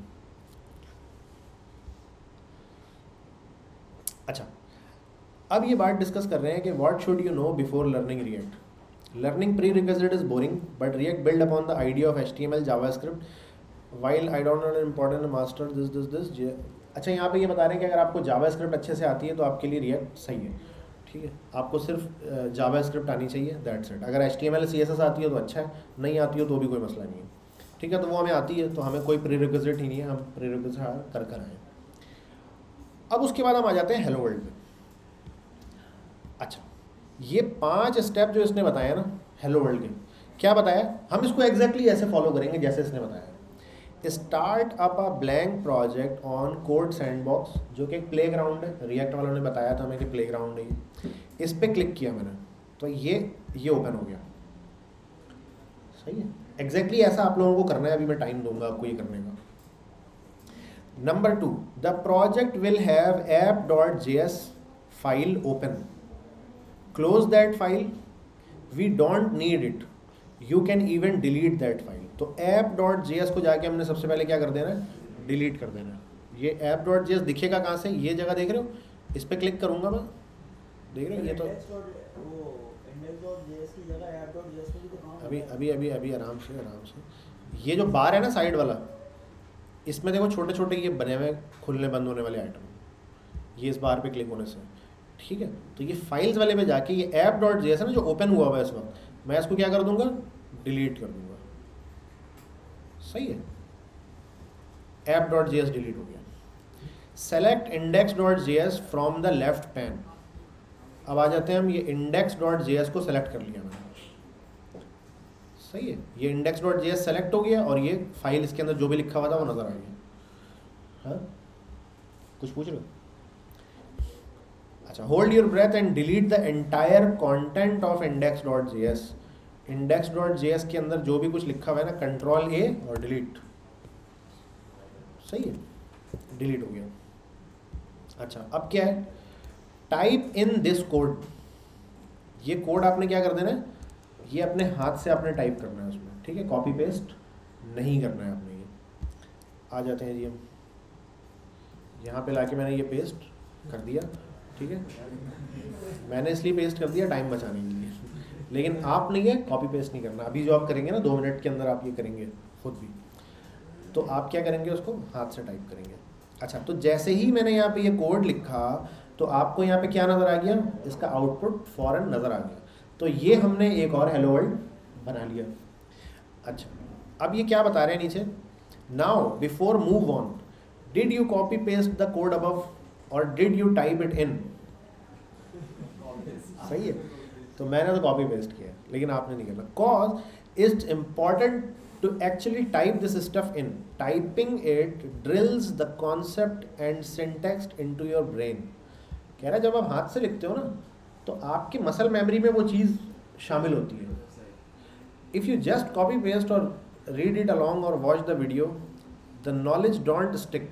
अच्छा, अब ये बात डिस्कस कर रहे हैं कि what should you know before learning react. Learning prerequisite is boring but react build upon the idea of HTML JavaScript while I don't know important master this. अच्छा, यहाँ पे ये बता रहे हैं कि अगर आपको जावास्क्रिप्ट अच्छे से आती है तो आपके लिए रिएक्ट सही है। ठीक है, आपको सिर्फ जावास्क्रिप्ट आनी चाहिए, दैट्स इट। अगर HTML CSS आती है तो अच्छा है, नहीं आती हो तो भी कोई मसला नहीं है। ठीक है, तो वो हमें आती है तो हमें कोई प्री-रिक्विजिट ही नहीं है, हम प्री-रिक्विजिट कर कर आए। अब उसके बाद हम आ जाते हैं हेलो वर्ल्ड पे। अच्छा, ये 5 स्टेप जो इसने बताया ना हेलो वर्ल्ड के, क्या बताया, हम इसको एग्जैक्टली ऐसे फॉलो करेंगे जैसे इसने बताया। Start up a blank project on code sandbox, जो कि एक प्ले ग्राउंड है, रिएक्ट वालों ने बताया था हमें कि प्ले ग्राउंड है। इस पर क्लिक किया मैंने तो ये ओपन हो गया। सही है, एग्जैक्टली ऐसा आप लोगों को करना है। अभी मैं टाइम दूंगा आपको ये करने का। Number 2, the project will have app.js file open, close that file, we don't need it, you can even delete that file. तो app.js को जाके हमने सबसे पहले क्या कर देना है, डिलीट कर देना है। ये app.js दिखेगा कहाँ से, ये जगह देख रहे हो, इस पर क्लिक करूँगा मैं, देख रहे हो ये तो अभी आराम से ये जो बार है ना साइड वाला, इसमें देखो छोटे छोटे ये बने हुए खुलने बंद होने वाले आइटम, ये इस बार पे क्लिक होने से, ठीक है। तो ये फाइल्स वाले पे जाके ये app.js है ना जो ओपन हुआ हुआ है इस वक्त, मैं इसको क्या कर दूंगा, डिलीट कर दूंगा। सही है, app.js डिलीट हो गया। Select index.js from the left pane. अब आ जाते हैं हम, ये index.js को सेलेक्ट कर लिया मैंने। सही है, ये index.js सेलेक्ट हो गया और ये फाइल इसके अंदर जो भी लिखा हुआ था वो नजर आ गया। हाँ, कुछ पूछ रहे हो? अच्छा, hold your breath and delete the entire content of index.js। index.js के अंदर जो भी कुछ लिखा हुआ है ना, कंट्रोल ए और डिलीट। सही है, डिलीट हो गया। अच्छा, अब क्या है, टाइप इन दिस कोड। ये कोड आपने क्या कर देना है, ये अपने हाथ से आपने टाइप करना है उसमें, ठीक है, कॉपी पेस्ट नहीं करना है आपने। ये आ जाते हैं जी हम, यहाँ पे लाके मैंने ये पेस्ट कर दिया, ठीक है। मैंने इसलिए पेस्ट कर दिया टाइम बचाने के लिए, लेकिन आप नहीं है कॉपी पेस्ट नहीं करना। अभी जो आप करेंगे ना 2 मिनट के अंदर आप ये करेंगे खुद भी, तो आप क्या करेंगे, उसको हाथ से टाइप करेंगे। अच्छा, तो जैसे ही मैंने यहाँ पे ये कोड लिखा तो आपको यहाँ पे क्या नज़र आ गया, इसका आउटपुट फौरन नज़र आ गया। तो ये हमने एक और हेलो वर्ल्ड बना लिया। अच्छा, अब ये क्या बता रहे हैं नीचे, now before move on did you copy paste the code above और did you type it in. सही है, तो मैंने तो कॉपी पेस्ट किया है लेकिन आपने नहीं करना। Cause it's important to actually type this stuff in. Typing it drills the concept and syntax into your brain. कह रहा है जब आप हाथ से लिखते हो ना तो आपकी मसल मेमोरी में वो चीज़ शामिल होती है। If you just copy paste or read it along or watch the video, the knowledge don't stick.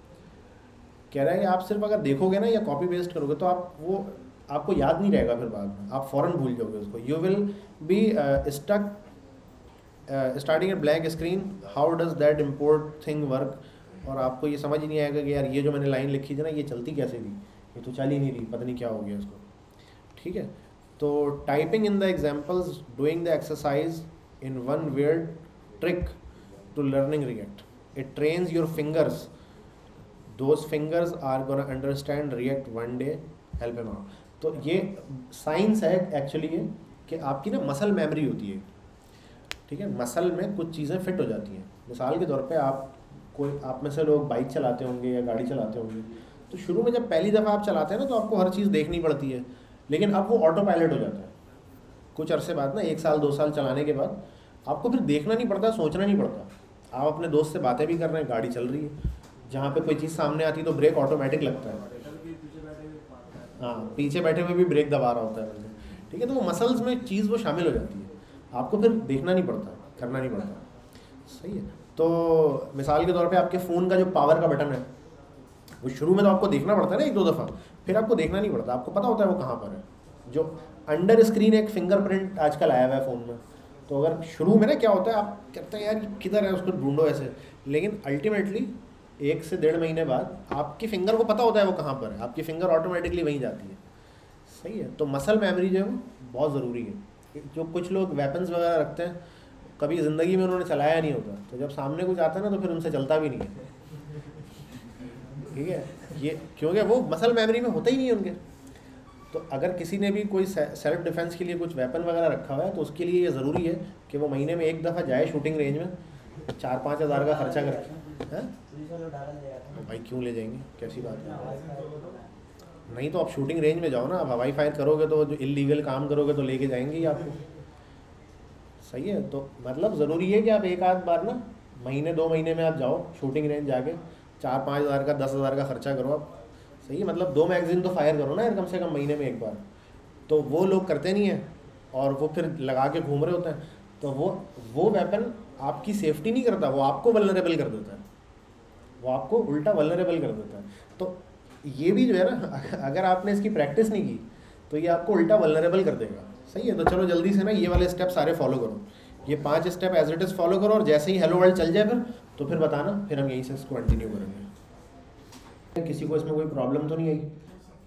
कह रहा है कि आप सिर्फ अगर देखोगे ना या कॉपी पेस्ट करोगे तो आप वो आपको याद नहीं रहेगा, फिर बाद में आप फ़ौरन भूल जाओगे उसको। You will be stuck starting a blank screen, how does that import thing work. और आपको ये समझ ही नहीं आएगा कि यार ये जो मैंने लाइन लिखी थी ना ये चलती कैसे थी, ये तो चल ही नहीं रही, पता नहीं क्या हो गया इसको, ठीक है। तो typing in the examples, doing the exercise in one weird trick to learning React, it trains your fingers, those fingers are gonna understand React one day, help him out. तो ये साइंस है एक्चुअली ये कि आपकी ना muscle memory होती है, ठीक है, मसल में कुछ चीज़ें फिट हो जाती हैं। मिसाल के तौर पे आप में से लोग बाइक चलाते होंगे या गाड़ी चलाते होंगे, तो शुरू में जब पहली दफ़ा आप चलाते हैं ना तो आपको हर चीज़ देखनी पड़ती है, लेकिन अब वो ऑटो पायलट हो जाता है। कुछ अरसे बाद ना 1 साल 2 साल चलाने के बाद आपको फिर देखना नहीं पड़ता, सोचना नहीं पड़ता। आप अपने दोस्त से बातें भी कर रहे हैं, गाड़ी चल रही है, जहाँ पे कोई चीज़ सामने आती है तो ब्रेक ऑटोमेटिक लगता है। हाँ, पीछे बैठे हुए भी ब्रेक दबा रहा होता है, ठीक है। तो वो मसल्स में चीज़ वो शामिल हो जाती है, आपको फिर देखना नहीं पड़ता, करना नहीं पड़ता। सही है। तो मिसाल के तौर पे आपके फ़ोन का जो पावर का बटन है वो शुरू में तो आपको देखना पड़ता है ना 1-2 दफ़ा, फिर आपको देखना नहीं पड़ता, आपको पता होता है वो कहाँ पर है। जो अंडर स्क्रीन एक फिंगरप्रिंट आजकल आया हुआ है फ़ोन में, तो अगर शुरू में ना क्या होता है आप कहते हैं यार किधर है, उसको ढूंढो ऐसे, लेकिन अल्टीमेटली 1 से 1.5 महीने बाद आपकी फिंगर को पता होता है वो कहाँ पर है, आपकी फिंगर ऑटोमेटिकली वहीं जाती है। सही है। तो मसल मेमोरी जो है वो बहुत ज़रूरी है। जो कुछ लोग वेपन्स वगैरह रखते हैं, कभी ज़िंदगी में उन्होंने चलाया नहीं होता, तो जब सामने कुछ आता है ना तो फिर उनसे चलता भी नहीं है, ठीक है। ये क्योंकि वो मसल मेमोरी में होता ही नहीं है उनके। तो अगर किसी ने भी कोई सेल्फ डिफेंस के लिए कुछ वेपन वगैरह रखा हुआ है तो उसके लिए ये ज़रूरी है कि वो महीने में 1 दफ़ा जाए शूटिंग रेंज में, 4-5 हज़ार का खर्चा करके। हैं भाई क्यों ले जाएंगे, कैसी बात है। नहीं तो आप शूटिंग रेंज में जाओ ना, आप हवाई फायर करोगे तो जो इलीगल काम करोगे तो लेके जाएंगे ही आपको। सही है। तो मतलब ज़रूरी है कि आप एक आध बार ना महीने 2 महीने में आप जाओ शूटिंग रेंज जाके 4-5 हज़ार का 10 हज़ार का खर्चा करो आप। सही है, मतलब 2 मैगजीन तो फायर करो ना यार कम से कम महीने में एक बार। तो वो लोग करते नहीं हैं और वो फिर लगा के घूम रहे होते हैं। तो वो वेपन आपकी सेफ्टी नहीं करता, वो आपको वल्नरेबल कर देता है, वो आपको उल्टा वल्नरेबल कर देता है। तो ये भी जो है ना अगर आपने इसकी प्रैक्टिस नहीं की तो ये आपको उल्टा वल्नरेबल कर देगा। सही है, तो चलो जल्दी से ना ये वाले स्टेप सारे फॉलो करो, ये 5 step as it is follow करो, और जैसे ही हेलो वर्ल्ड चल जाए फिर तो फिर बताना, फिर हम यहीं से इसको कंटिन्यू करेंगे। किसी को इसमें कोई प्रॉब्लम तो नहीं आई?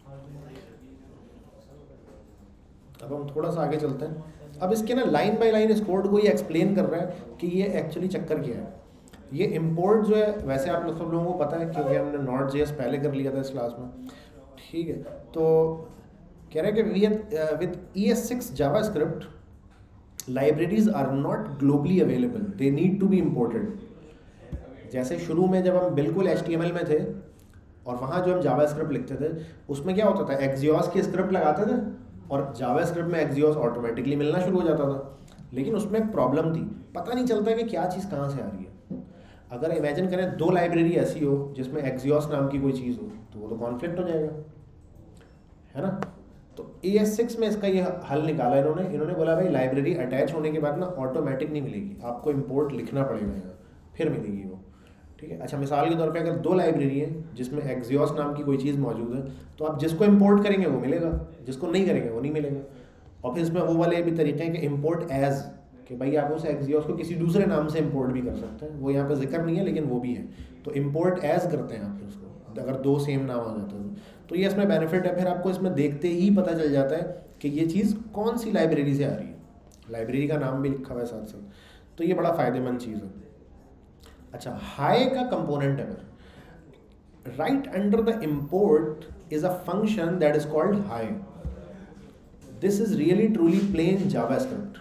अब हम थोड़ा सा आगे चलते हैं। अब इसके ना लाइन बाय लाइन इस कोड को ये एक्सप्लेन कर रहा है कि ये एक्चुअली चक्कर क्या है। ये इंपोर्ट जो है वैसे आप लोग सब लोगों को पता है क्योंकि हमने Node.js पहले कर लिया था इस क्लास में, ठीक है। तो कह रहे हैं कि with ES6 JavaScript libraries are not globally available, they need to be imported. जैसे शुरू में जब हम बिल्कुल HTML में थे और वहाँ जो हम जावास्क्रिप्ट लिखते थे उसमें क्या होता था, एक्सियोस की स्क्रिप्ट लगाते थे और जावास्क्रिप्ट में एक्सियोस ऑटोमेटिकली मिलना शुरू हो जाता था। लेकिन उसमें एक प्रॉब्लम थी, पता नहीं चलता कि क्या चीज़ कहाँ से आ रही है। अगर इमेजिन करें 2 लाइब्रेरी ऐसी हो जिसमें एक्सियोस नाम की कोई चीज़ हो तो वो तो कॉन्फ्लिक्ट हो जाएगा, है ना। तो ES6 में इसका ये हल निकाला इन्होंने बोला भाई लाइब्रेरी अटैच होने के बाद ना ऑटोमेटिक नहीं मिलेगी, आपको इंपोर्ट लिखना पड़ेगा यहाँ, फिर मिलेगी वो, ठीक है। अच्छा, मिसाल के तौर पे अगर 2 लाइब्रेरी है जिसमें एक्सियोस नाम की कोई चीज़ मौजूद है तो आप जिसको इंपोर्ट करेंगे वो मिलेगा, जिसको नहीं करेंगे वो नहीं मिलेगा। और फिर इसमें वो वाले भी तरीके हैं कि इंपोर्ट एज, कि भाई आप उस एक्सियोस को किसी दूसरे नाम से इंपोर्ट भी कर सकते हैं, वो यहाँ पे जिक्र नहीं है लेकिन वो भी है। तो इंपोर्ट एज करते हैं आप फिर उसको, अगर 2 सेम नाम आ जाते हैं तो ये इसमें बेनिफिट है। फिर आपको इसमें देखते ही पता चल जाता है कि ये चीज़ कौन सी लाइब्रेरी से आ रही है, लाइब्रेरी का नाम भी लिखा हुआ है साथ साथ, तो ये बड़ा फ़ायदेमंद चीज़ है। अच्छा, हाई का कंपोनेंट है, right under the import is a function that is called hi. This is really truly plain JavaScript.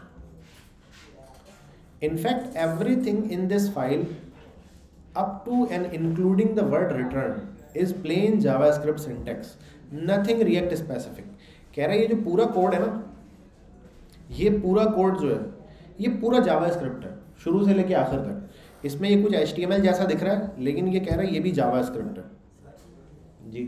In fact, everything in this file up to and including the word return is plain JavaScript syntax, nothing React specific। कह रहा है ये जो पूरा code है ना, ये पूरा कोड जो है ये पूरा JavaScript है शुरू से लेके आखिर तक। इसमें ये कुछ HTML जैसा दिख रहा है लेकिन ये कह रहा है ये भी JavaScript है जी।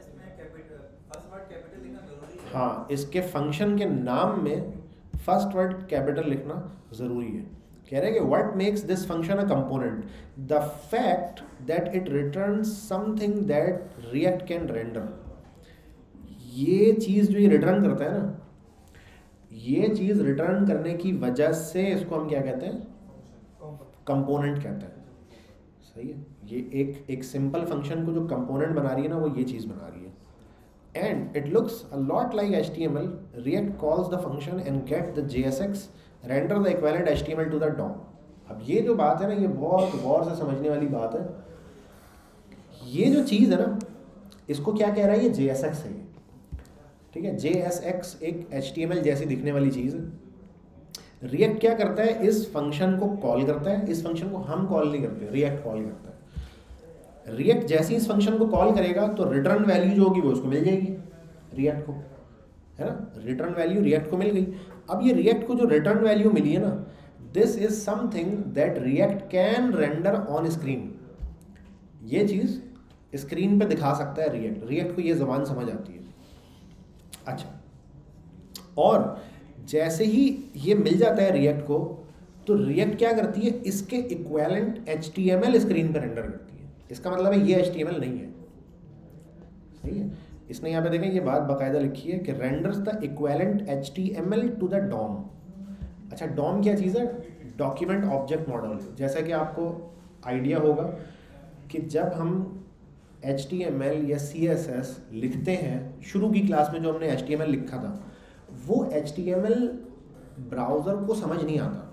हाँ, इसके फंक्शन के नाम में फर्स्ट वर्ड कैपिटल लिखना ज़रूरी है। कह रहे हैं कि what makes this function a component? The fact that it returns something that React can render। ये चीज़ जो ये रिटर्न करता है ना, ये चीज़ रिटर्न करने की वजह से इसको हम क्या कहते हैं, कंपोनेंट कहते हैं। सही है, ये एक सिंपल फंक्शन को जो कंपोनेंट बना रही है ना वो ये चीज़ बना रही है। And it looks a lot like HTML. React calls the function and get the JSX, render the equivalent HTML to the DOM। अब ये जो बात है ना, ये बहुत गौर से समझने वाली बात है। ये जो चीज़ है ना, इसको क्या कह रहा है, ये JSX है, ठीक है। JSX एक HTML जैसी दिखने वाली चीज़ है। React क्या करता है, इस फंक्शन को कॉल करता है। इस फंक्शन को हम कॉल नहीं करते, React कॉल करता है। React जैसे इस फंक्शन को कॉल करेगा तो रिटर्न वैल्यू जो होगी वो उसको मिल जाएगी, React को, है ना। रिटर्न वैल्यू React को मिल गई। अब ये React को जो रिटर्न वैल्यू मिली है ना, this is something that React can render on screen. ये चीज़ स्क्रीन पे दिखा सकता है React को ये ज़बान समझ आती है। अच्छा, और जैसे ही ये मिल जाता है React को तो React क्या करती है, इसके इक्विवेलेंट HTML स्क्रीन पर रेंडर करती है। इसका मतलब है ये HTML नहीं है, सही है। इसने यहाँ पे देखें ये बात बाकायदा लिखी है कि renders the equivalent HTML to the DOM। अच्छा, DOM क्या चीज़ है, डॉक्यूमेंट ऑब्जेक्ट मॉडल। जैसा कि आपको आइडिया होगा कि जब हम HTML या CSS लिखते हैं, शुरू की क्लास में जो हमने HTML लिखा था वो HTML ब्राउज़र को समझ नहीं आता।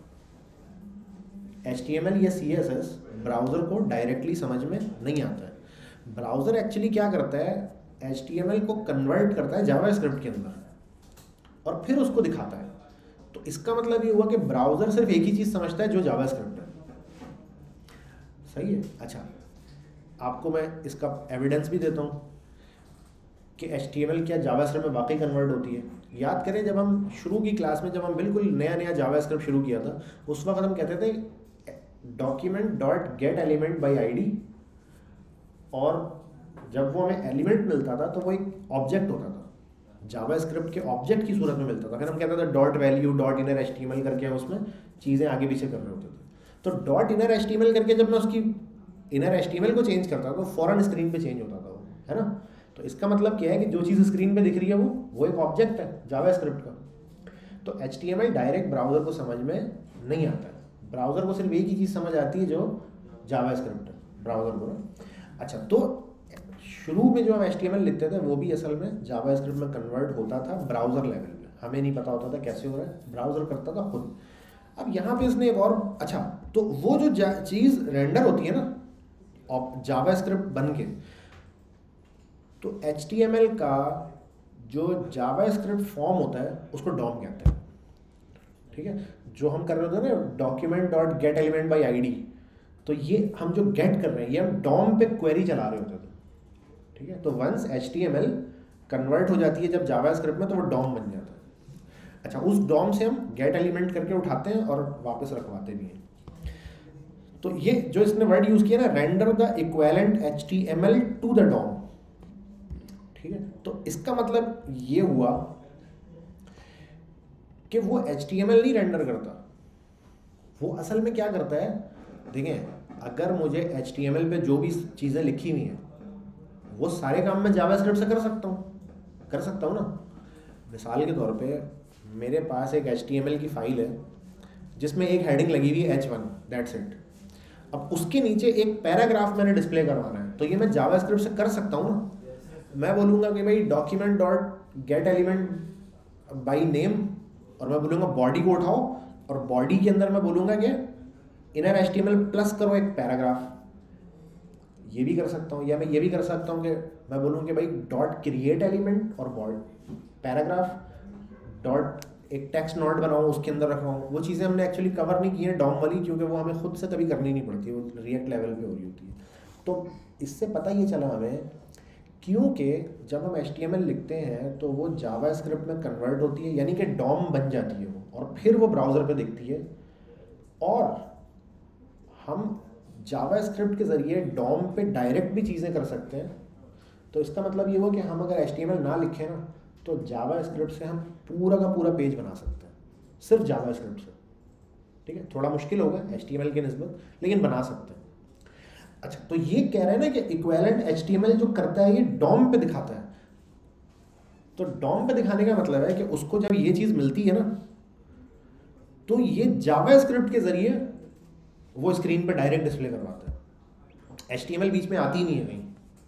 HTML या CSS ब्राउज़र को डायरेक्टली समझ में नहीं आता है। ब्राउज़र एक्चुअली क्या करता है, HTML को कन्वर्ट करता है जावास्क्रिप्ट के अंदर और फिर उसको दिखाता है। तो इसका मतलब ये हुआ कि ब्राउज़र सिर्फ एक ही चीज़ समझता है जो जावास्क्रिप्ट है, सही है। अच्छा, आपको मैं इसका एविडेंस भी देता हूँ। कि HTML क्या जावास्क्रिप्ट में वाकई कन्वर्ट होती है। याद करें जब हम शुरू की क्लास में, जब हम बिल्कुल नया नया जावास्क्रिप्ट शुरू किया था, उस वक्त हम कहते थे document dot get element by ID, और जब वो हमें एलिमेंट मिलता था तो वो एक ऑब्जेक्ट होता था, जावास्क्रिप्ट के ऑब्जेक्ट की सूरत में मिलता था। फिर हम कहते थे dot value dot inner HTML करके हम उसमें चीज़ें आगे पीछे कर रहे होते थे। तो डॉट इनर HTML करके जब मैं उसकी इनर HTML को चेंज करता तो फ़ौरन स्क्रीन पे चेंज होता था वो, है ना। तो इसका मतलब क्या है कि जो चीज़ स्क्रीन पे दिख रही है वो एक ऑब्जेक्ट है जावास्क्रिप्ट का। तो HTML डायरेक्ट ब्राउज़र को समझ में नहीं आता है, ब्राउज़र को सिर्फ एक ही चीज़ समझ आती है जो जावास्क्रिप्ट है ब्राउज़र को ना। अच्छा, तो शुरू में जो हम HTML लिखते थे वो भी असल में जावास्क्रिप्ट में कन्वर्ट होता था ब्राउज़र लेवल पे, हमें नहीं पता होता था कैसे हो रहा है, ब्राउज़र करता था खुद। अब यहाँ पे इसने एक और, अच्छा, तो वो जो चीज़ रेंडर होती है ना जावास्क्रिप्ट बन के, तो HTML का जो जावास्क्रिप्ट फॉर्म होता है उसको डॉम कहते हैं, ठीक है। जो हम कर रहे होते हैं ना document dot get element by ID, तो ये हम जो गेट कर रहे हैं ये हम डॉम पे क्वेरी चला रहे होते थे, ठीक है। तो वंस HTML कन्वर्ट हो जाती है जब जावास्क्रिप्ट में, तो वो डॉम बन जाता है। अच्छा, उस डॉम से हम गेट एलिमेंट करके उठाते हैं और वापस रखवाते भी हैं। तो ये जो इसने वर्ड यूज़ किया ना, render the equivalent HTML to the DOM, ठीक है। तो इसका मतलब ये हुआ कि वो HTML नहीं रेंडर करता, वो असल में क्या करता है, देखें, अगर मुझे HTML पे जो भी चीज़ें लिखी हुई हैं वो सारे काम मैं जावास्क्रिप्ट से कर सकता हूँ ना। मिसाल के तौर पे मेरे पास एक HTML की फाइल है जिसमें एक हेडिंग लगी हुई है H1, दैट्स इट। अब उसके नीचे एक पैराग्राफ मैंने डिस्प्ले करवाना है, तो ये मैं जावास्क्रिप्ट से कर सकता हूँ ना। मैं बोलूँगा कि भाई document dot get element by name, और मैं बोलूँगा बॉडी को उठाओ, और बॉडी के अंदर मैं बोलूँगा कि इनर HTML प्लस करो एक पैराग्राफ। ये भी कर सकता हूँ, या मैं ये भी कर सकता हूँ कि मैं बोलूँ कि भाई डॉट क्रिएट एलिमेंट और पैराग्राफ डॉट एक टेक्स्ट नोट बनाऊँ, उसके अंदर रखवाऊँ। वो चीज़ें हमने एक्चुअली कवर नहीं की हैं डॉम वाली, क्योंकि वो हमें खुद से कभी करनी नहीं पड़ती, वो रिएक्ट लेवल पे हो रही होती है। तो इससे पता ये चला हमें, क्योंकि जब हम HTML लिखते हैं तो वो जावास्क्रिप्ट में कन्वर्ट होती है, यानी कि डॉम बन जाती है वो, और फिर वो ब्राउज़र पे दिखती है, और हम जावास्क्रिप्ट के ज़रिए डॉम पे डायरेक्ट भी चीज़ें कर सकते हैं। तो इसका मतलब ये हुआ कि हम अगर HTML ना लिखें ना, तो जावास्क्रिप्ट से हम पूरा का पूरा पेज बना सकते हैं सिर्फ जावास्क्रिप्ट से, ठीक है। थोड़ा मुश्किल होगा HTML के निस्बत, लेकिन बना सकते हैं। अच्छा, तो ये कह रहे हैं ना कि इक्विवेलेंट HTML जो करता है ये डॉम पे दिखाता है। तो डॉम पे दिखाने का मतलब है कि उसको जब ये चीज़ मिलती है ना, तो ये जावास्क्रिप्ट के ज़रिए वो स्क्रीन पे डायरेक्ट डिस्प्ले करवाता है। HTML बीच में आती ही नहीं है कहीं,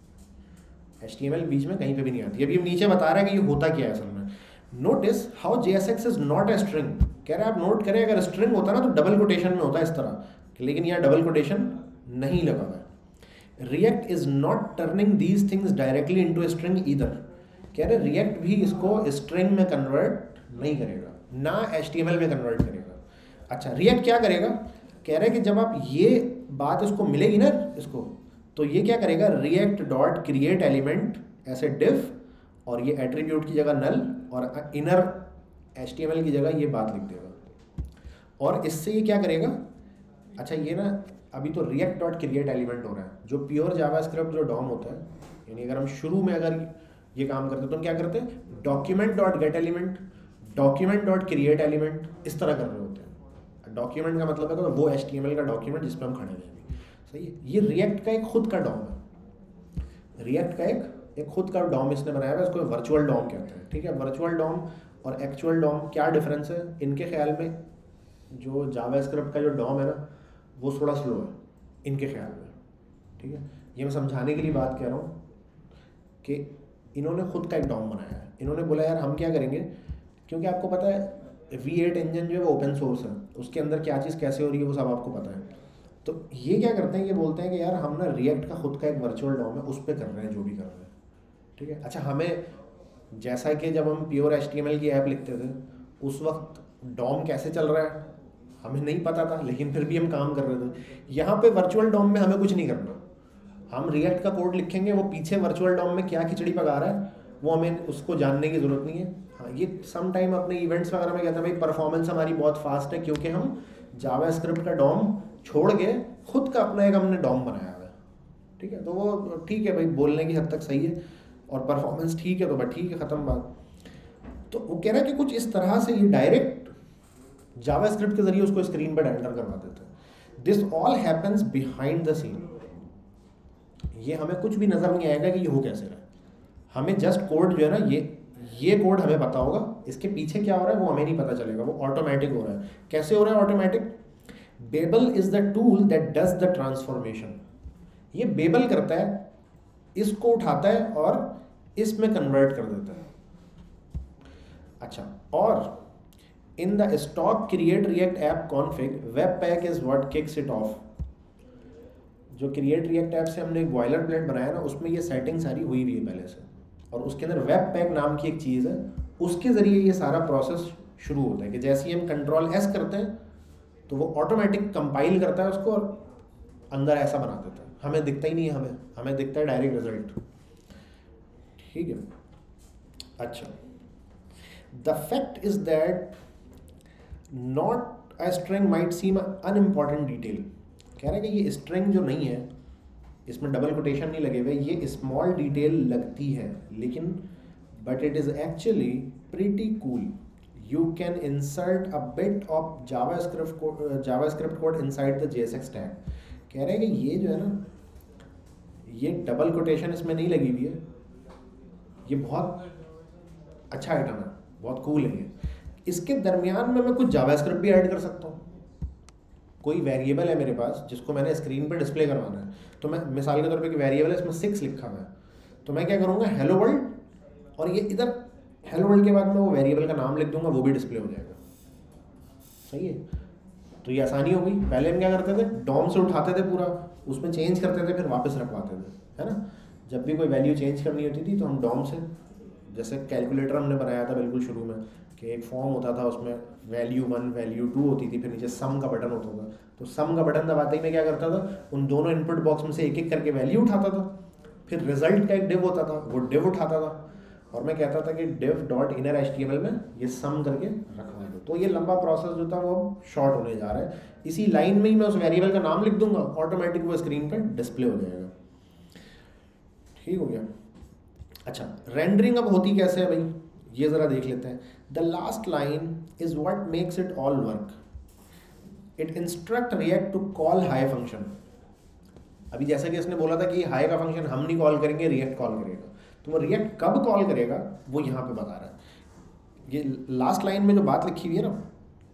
HTML बीच में कहीं पे भी नहीं आती। अभी हम नीचे बता रहे हैं कि ये होता क्या है असल में। Notice how JSX is not a string, कह रहे हैं आप नोट करें, अगर स्ट्रिंग होता ना तो डबल कोटेशन में होता इस तरह, लेकिन यहाँ डबल कोटेशन नहीं लगा हुआ है। React is not turning these things directly into a string either, कह रहे रिएक्ट भी इसको स्ट्रिंग में कन्वर्ट नहीं करेगा, ना HTML में कन्वर्ट करेगा। अच्छा, रिएक्ट क्या करेगा, कह रहे हैं कि जब आप ये बात इसको मिलेगी ना इसको, तो ये क्या करेगा, रिएक्ट डॉट क्रिएट एलिमेंट ऐसे डिफ, और ये एट्रीब्यूट की जगह नल, और इनर HTML की जगह ये बात लिख देगा। और इससे ये क्या करेगा, अच्छा ये ना अभी तो रिएक्ट डॉट क्रिएट एलिमेंट हो रहा है, जो प्योर जावास्क्रिप्ट जो डॉम होता है, यानी अगर हम शुरू में अगर ये काम करते तो हम क्या करते हैं, document dot get element, document dot create element, इस तरह कर रहे होते हैं। डॉक्यूमेंट का मतलब है तो वो HTML का डॉक्यूमेंट जिस पर हम खड़े हैं, सही है। ये रिएक्ट का एक खुद का डॉम है, रिएक्ट का एक खुद का डॉम इसने बनाया है, इसको वर्चुअल डॉम कहते हैं, ठीक है। वर्चुअल डॉम और एक्चुअल डॉम क्या डिफरेंस है, इनके ख्याल में जो जावास्क्रिप्ट का जो डॉम है ना वो थोड़ा स्लो है इनके ख्याल में, ठीक है। ये मैं समझाने के लिए बात कह रहा हूँ कि इन्होंने खुद का एक डॉम बनाया है। इन्होंने बोला यार हम क्या करेंगे, क्योंकि आपको पता है V8 इंजन जो है वो ओपन सोर्स है, उसके अंदर क्या चीज़ कैसे हो रही है वो सब आपको पता है। तो ये क्या करते हैं, ये बोलते हैं कि यार हम ना रिएक्ट का खुद का एक वर्चुअल डॉम है, उस पर कर रहे हैं जो भी कर रहे हैं, ठीक है। अच्छा, हमें जैसा कि जब हम प्योर HTML की ऐप लिखते थे उस वक्त डॉम कैसे चल रहा है हमें नहीं पता था, लेकिन फिर भी हम काम कर रहे थे। यहाँ पे वर्चुअल डॉम में हमें कुछ नहीं करना, हम रिएक्ट का कोड लिखेंगे, वो पीछे वर्चुअल डॉम में क्या खिचड़ी पका रहा है वो हमें उसको जानने की ज़रूरत नहीं है। हाँ, ये सम टाइम अपने इवेंट्स वगैरह में कहते हैं भाई परफॉर्मेंस हमारी बहुत फास्ट है क्योंकि हम जावास्क्रिप्ट का डॉम छोड़ के खुद का अपना एक हमने डॉम बनाया हुआ है, ठीक है। तो वो ठीक है भाई, बोलने की हद तक सही है और परफॉर्मेंस ठीक है तो बस ठीक है, ख़त्म बात। तो वो कह रहा है कि कुछ इस तरह से ये डायरेक्ट जावास्क्रिप्ट के जरिए उसको स्क्रीन पर एंटर करवा देते हैं। This all happens behind the scene. ये हमें कुछ भी नज़र नहीं आएगा कि ये हो कैसे रहा है, हमें जस्ट कोड जो है ना, ये कोड हमें पता होगा, इसके पीछे क्या हो रहा है वो हमें नहीं पता चलेगा, वो ऑटोमेटिक हो रहा है। कैसे हो रहा है automatic? Babel is the tool that does the transformation. ये बेबल करता है, इसको उठाता है और इसमें कन्वर्ट कर देता है। अच्छा, और in the stock create react app config webpack is what kicks it off. जो क्रिएट रिएक्ट ऐप से हमने एक बॉयलर प्लेट बनाया ना, उसमें ये सेटिंग सारी हुई हुई है पहले से, और उसके अंदर वेब पैक नाम की एक चीज़ है, उसके ज़रिए ये सारा प्रोसेस शुरू होता है कि जैसे ही हम कंट्रोल एस करते हैं तो वो ऑटोमेटिक कंपाइल करता है उसको और अंदर ऐसा बना देता है। हमें दिखता ही नहीं है, हमें दिखता है डायरेक्ट रिजल्ट, ठीक है। अच्छा, the fact is that not a string might seem unimportant detail. कह रहा है कि ये स्ट्रिंग जो नहीं है, इसमें डबल कोटेशन नहीं लगे हुए, ये स्मॉल डिटेल लगती है, लेकिन but it is actually pretty cool. You can insert a bit of JavaScript code inside the JSX tag. कह रहे हैं कि ये जो है ना, ये डबल कोटेशन इसमें नहीं लगी हुई है, ये बहुत अच्छा आइटम है, बहुत कूल है ये। इसके दरमियान में मैं कुछ जावास्क्रिप्ट भी ऐड कर सकता हूँ। कोई वेरिएबल है मेरे पास जिसको मैंने स्क्रीन पर डिस्प्ले करवाना है, तो मैं मिसाल के तौर पे कि वेरिएबल है, इसमें 6 लिखा हुआ है, तो मैं क्या करूँगा, हेलो वर्ल्ड, और ये इधर हेलो वर्ल्ड के बाद मैं वो वेरिएबल का नाम लिख दूंगा, वो भी डिस्प्ले हो जाएगा। सही है, तो ये आसानी हो गई। पहले हम क्या करते थे, डॉम से उठाते थे पूरा, उसमें चेंज करते थे, फिर वापस रखवाते थे, है ना। जब भी कोई वैल्यू चेंज करनी होती थी तो हम डॉम से, जैसे कैलकुलेटर हमने बनाया था बिल्कुल शुरू में कि एक फॉर्म होता था, उसमें वैल्यू 1 वैल्यू 2 होती थी, फिर नीचे सम का बटन होता था, तो सम का बटन दबाते ही मैं क्या करता था, उन दोनों इनपुट बॉक्स में से एक एक करके वैल्यू उठाता था, फिर रिजल्ट का एक डिव होता था, वो डिव उठाता था और मैं कहता था कि डिव डॉट इनर HTML में ये सम करके रखवा दो। तो ये लंबा प्रोसेस जो था वो शॉर्ट होने जा रहा है। इसी लाइन में ही मैं उस वेरिएबल का नाम लिख दूंगा, ऑटोमेटिक वो स्क्रीन पर डिस्प्ले हो जाएगा। ठीक हो गया। अच्छा, रेंडरिंग अब होती कैसे है भाई, ये ज़रा देख लेते हैं। The last line is what makes it all work. It instruct React to call hi function. अभी जैसा कि इसने बोला था कि हाई का फंक्शन हम नहीं कॉल करेंगे, रिएक्ट कॉल करेगा, तो वो रिएक्ट कब कॉल करेगा वो यहाँ पे बता रहा है। ये लास्ट लाइन में जो बात लिखी हुई है ना,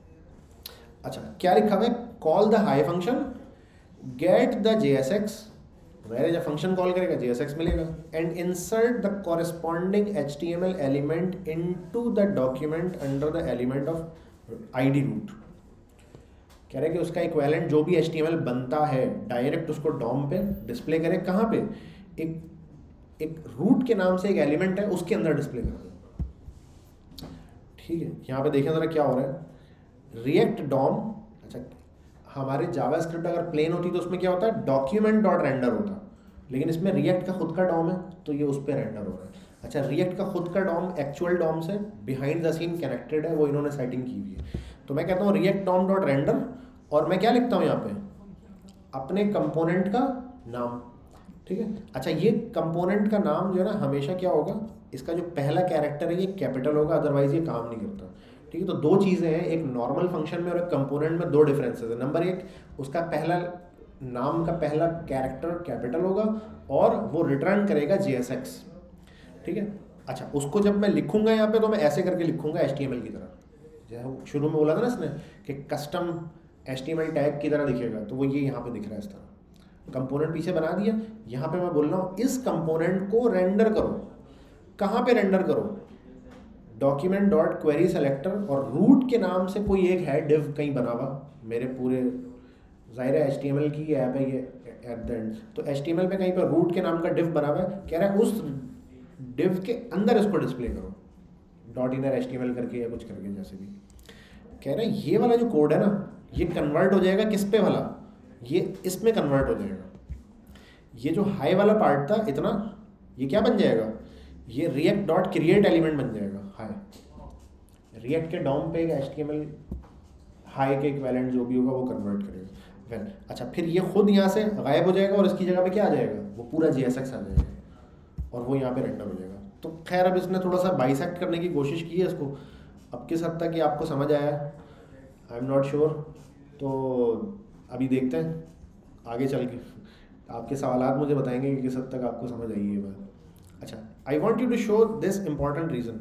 अच्छा क्या लिखा हुआ है, call the hi function get the JSX, वैसे जब फंक्शन कॉल करेगा JSX मिलेगा, and insert the corresponding HTML element into the document under the element of ID root. कह रहे कि उसका इक्विवेलेंट जो भी HTML बनता है डायरेक्ट उसको डॉम पे डिस्प्ले करे, कहाँ पे, एक रूट के नाम से एक एलिमेंट है उसके अंदर डिस्प्ले कर दो। ठीक है, यहाँ पे देखें ज़रा क्या हो रहा है, रिएक्ट डॉम। अच्छा, हमारे जावास्क्रिप्ट अगर प्लेन होती तो उसमें क्या होता है, डॉक्यूमेंट डॉट रेंडर होता, लेकिन इसमें रिएक्ट का खुद का डॉम है तो ये उस पर रेंडर हो रहा है। अच्छा, रिएक्ट का खुद का डॉम एक्चुअल डॉम से बिहाइंड द सीन कनेक्टेड है, वो इन्होंने सेटिंग की हुई है। तो मैं कहता हूँ रिएक्ट डॉम डॉट रेंडर, और मैं क्या लिखता हूँ यहाँ पे, अपने कंपोनेंट का नाम। ठीक है, अच्छा ये कंपोनेंट का नाम जो है ना हमेशा क्या होगा, इसका जो पहला कैरेक्टर है ये कैपिटल होगा, अदरवाइज ये काम नहीं करता। ठीक है, तो दो चीज़ें हैं, एक नॉर्मल फंक्शन में और एक कंपोनेंट में दो डिफरेंसेस है। नंबर एक, उसका पहला नाम का पहला कैरेक्टर कैपिटल होगा और वो रिटर्न करेगा JSX। ठीक है, अच्छा उसको जब मैं लिखूंगा यहाँ पे तो मैं ऐसे करके लिखूंगा HTML की तरह, जैसे शुरू में बोला था ना इसने कि कस्टम HTML टैग की तरह दिखेगा, तो वो ये यहाँ पे दिख रहा है इस तरह। कंपोनेंट पीछे बना दिया, यहाँ पे मैं बोल रहा हूँ इस कंपोनेंट को रेंडर करो। कहाँ पे रेंडर करो, डॉक्यूमेंट डॉट क्वेरी सेलेक्टर, और रूट के नाम से कोई एक है डिव कहीं बना हुआ मेरे पूरे, जाहिर है HTML की ऐप है ये एट द एंड, तो HTML पे कहीं पर रूट के नाम का डिव बना हुआ है, कह रहा है उस डिव के अंदर इसको डिस्प्ले करो, डॉट इनर HTML करके या कुछ करके, जैसे भी कह रहा है ये वाला जो कोड है ना ये कन्वर्ट हो जाएगा किस पे वाला, ये इसमें कन्वर्ट हो जाएगा। ये जो हाई वाला पार्ट था इतना, ये क्या बन जाएगा, ये रिएक्ट डॉट क्रिएट एलिमेंट बन जाएगा हाय, रिएक्ट के डॉम पे एक HTML हाई के इक्विवेलेंट जो भी होगा वो कन्वर्ट करेगा। वेल अच्छा, फिर ये खुद यहाँ से गायब हो जाएगा और इसकी जगह पे क्या आ जाएगा, वो पूरा JSX आ जाएगा और वो यहाँ पे रेंडर हो जाएगा। तो खैर अब इसने थोड़ा सा बाइसेक्ट करने की कोशिश की है इसको, अब किस हद तक ये आपको समझ आया आई एम नॉट श्योर। तो अभी देखते हैं आगे चल के, आपके सवालात मुझे बताएंगे कि किस हद तक आपको समझ आई ये बात। अच्छा, I want you to show this important reason.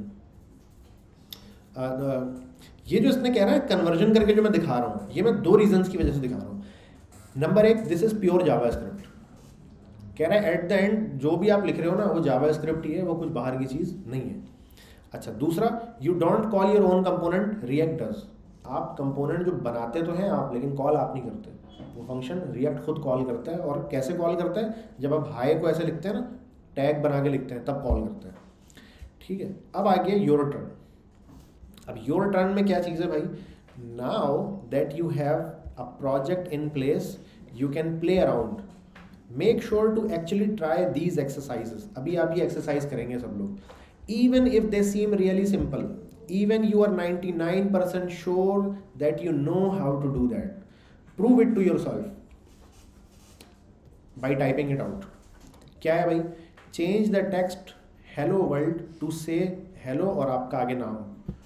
ये जो इसने कह रहा है कन्वर्जन करके जो मैं दिखा रहा हूँ, ये मैं 2 रीजंस की वजह से दिखा रहा हूँ। Number 1, this is pure JavaScript. कह रहा है एट द एंड जो भी आप लिख रहे हो ना वो जावास्क्रिप्ट ही है, वो कुछ बाहर की चीज़ नहीं है। अच्छा, दूसरा, you don't call your own component, React does. आप कंपोनेंट जो बनाते तो हैं आप, लेकिन कॉल आप नहीं करते, वो फंक्शन रिएक्ट खुद कॉल करता है। और कैसे कॉल करता है, जब आप हाई को ऐसे लिखते हैं ना, टैग बना के लिखते हैं, तब कॉल करता है। ठीक है, अब आ गया योर टर्न। अब योर टर्न में क्या चीज़ है भाई, now that you have a project in place you can play around, make sure to actually try these exercises. अभी आप ये एक्सरसाइज करेंगे सब लोग, even if they seem really simple, even you are 99% sure that you know how to do that, prove it to yourself by typing it out. क्या है भाई, change the text hello world to say hello और आपका आगे नाम।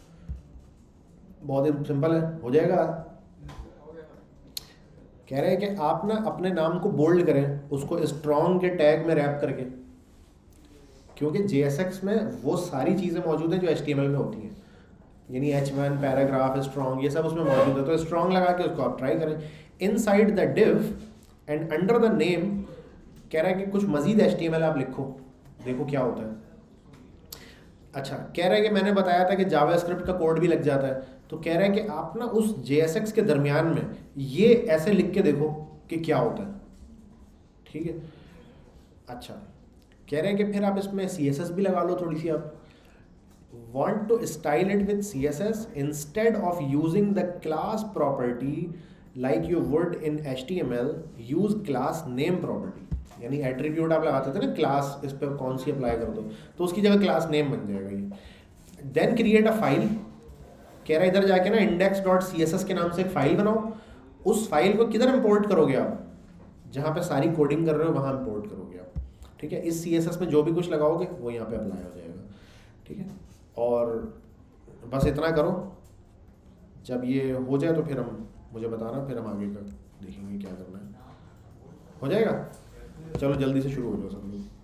बहुत ही simple है, हो जाएगा। कह रहे हैं कि आप ना अपने नाम को बोल्ड करें, उसको स्ट्रॉन्ग के टैग में रैप करके, क्योंकि JSX में वो सारी चीज़ें मौजूद हैं जो HTML में होती हैं, यानी H1 पैराग्राफ स्ट्रॉन्ग ये सब उसमें मौजूद है। तो स्ट्रॉन्ग लगा के उसको आप ट्राई करें। Inside the div and under the name कह रहा है कि कुछ मजीद HTML आप लिखो, देखो क्या होता है। अच्छा, कह रहा है कि मैंने बताया था कि जावास्क्रिप्ट का कोड भी लग जाता है, तो कह रहा है कि आप ना उस JSX के दरमियान में ये ऐसे लिख के देखो कि क्या होता है। ठीक है, अच्छा, कह रहे हैं कि फिर आप इसमें CSS भी लगा लो थोड़ी सी। आप want to style it with CSS instead of using the class property like you would in HTML, use class name property। यानी एट्रीब्यूट आप लगाते थे ना क्लास, इस पर कौन सी अप्लाई कर दो, तो उसकी जगह क्लास नेम बन जाएगा ये। देन क्रिएट अ फाइल, कह रहा है इधर जाके ना index.css के नाम से एक फाइल बनाओ। उस फाइल को किधर इंपोर्ट करोगे आप, जहाँ पे सारी कोडिंग कर रहे हो वहाँ इंपोर्ट करोगे आप। ठीक है, इस CSS में जो भी कुछ लगाओगे वो यहाँ पे अप्लाई हो जाएगा। ठीक है, और बस इतना करो। जब ये हो जाए तो फिर हम मुझे बताना, फिर हम आगे का देखेंगे क्या करना है। हो जाएगा, चलो जल्दी से शुरू हो जाओ सब लोग।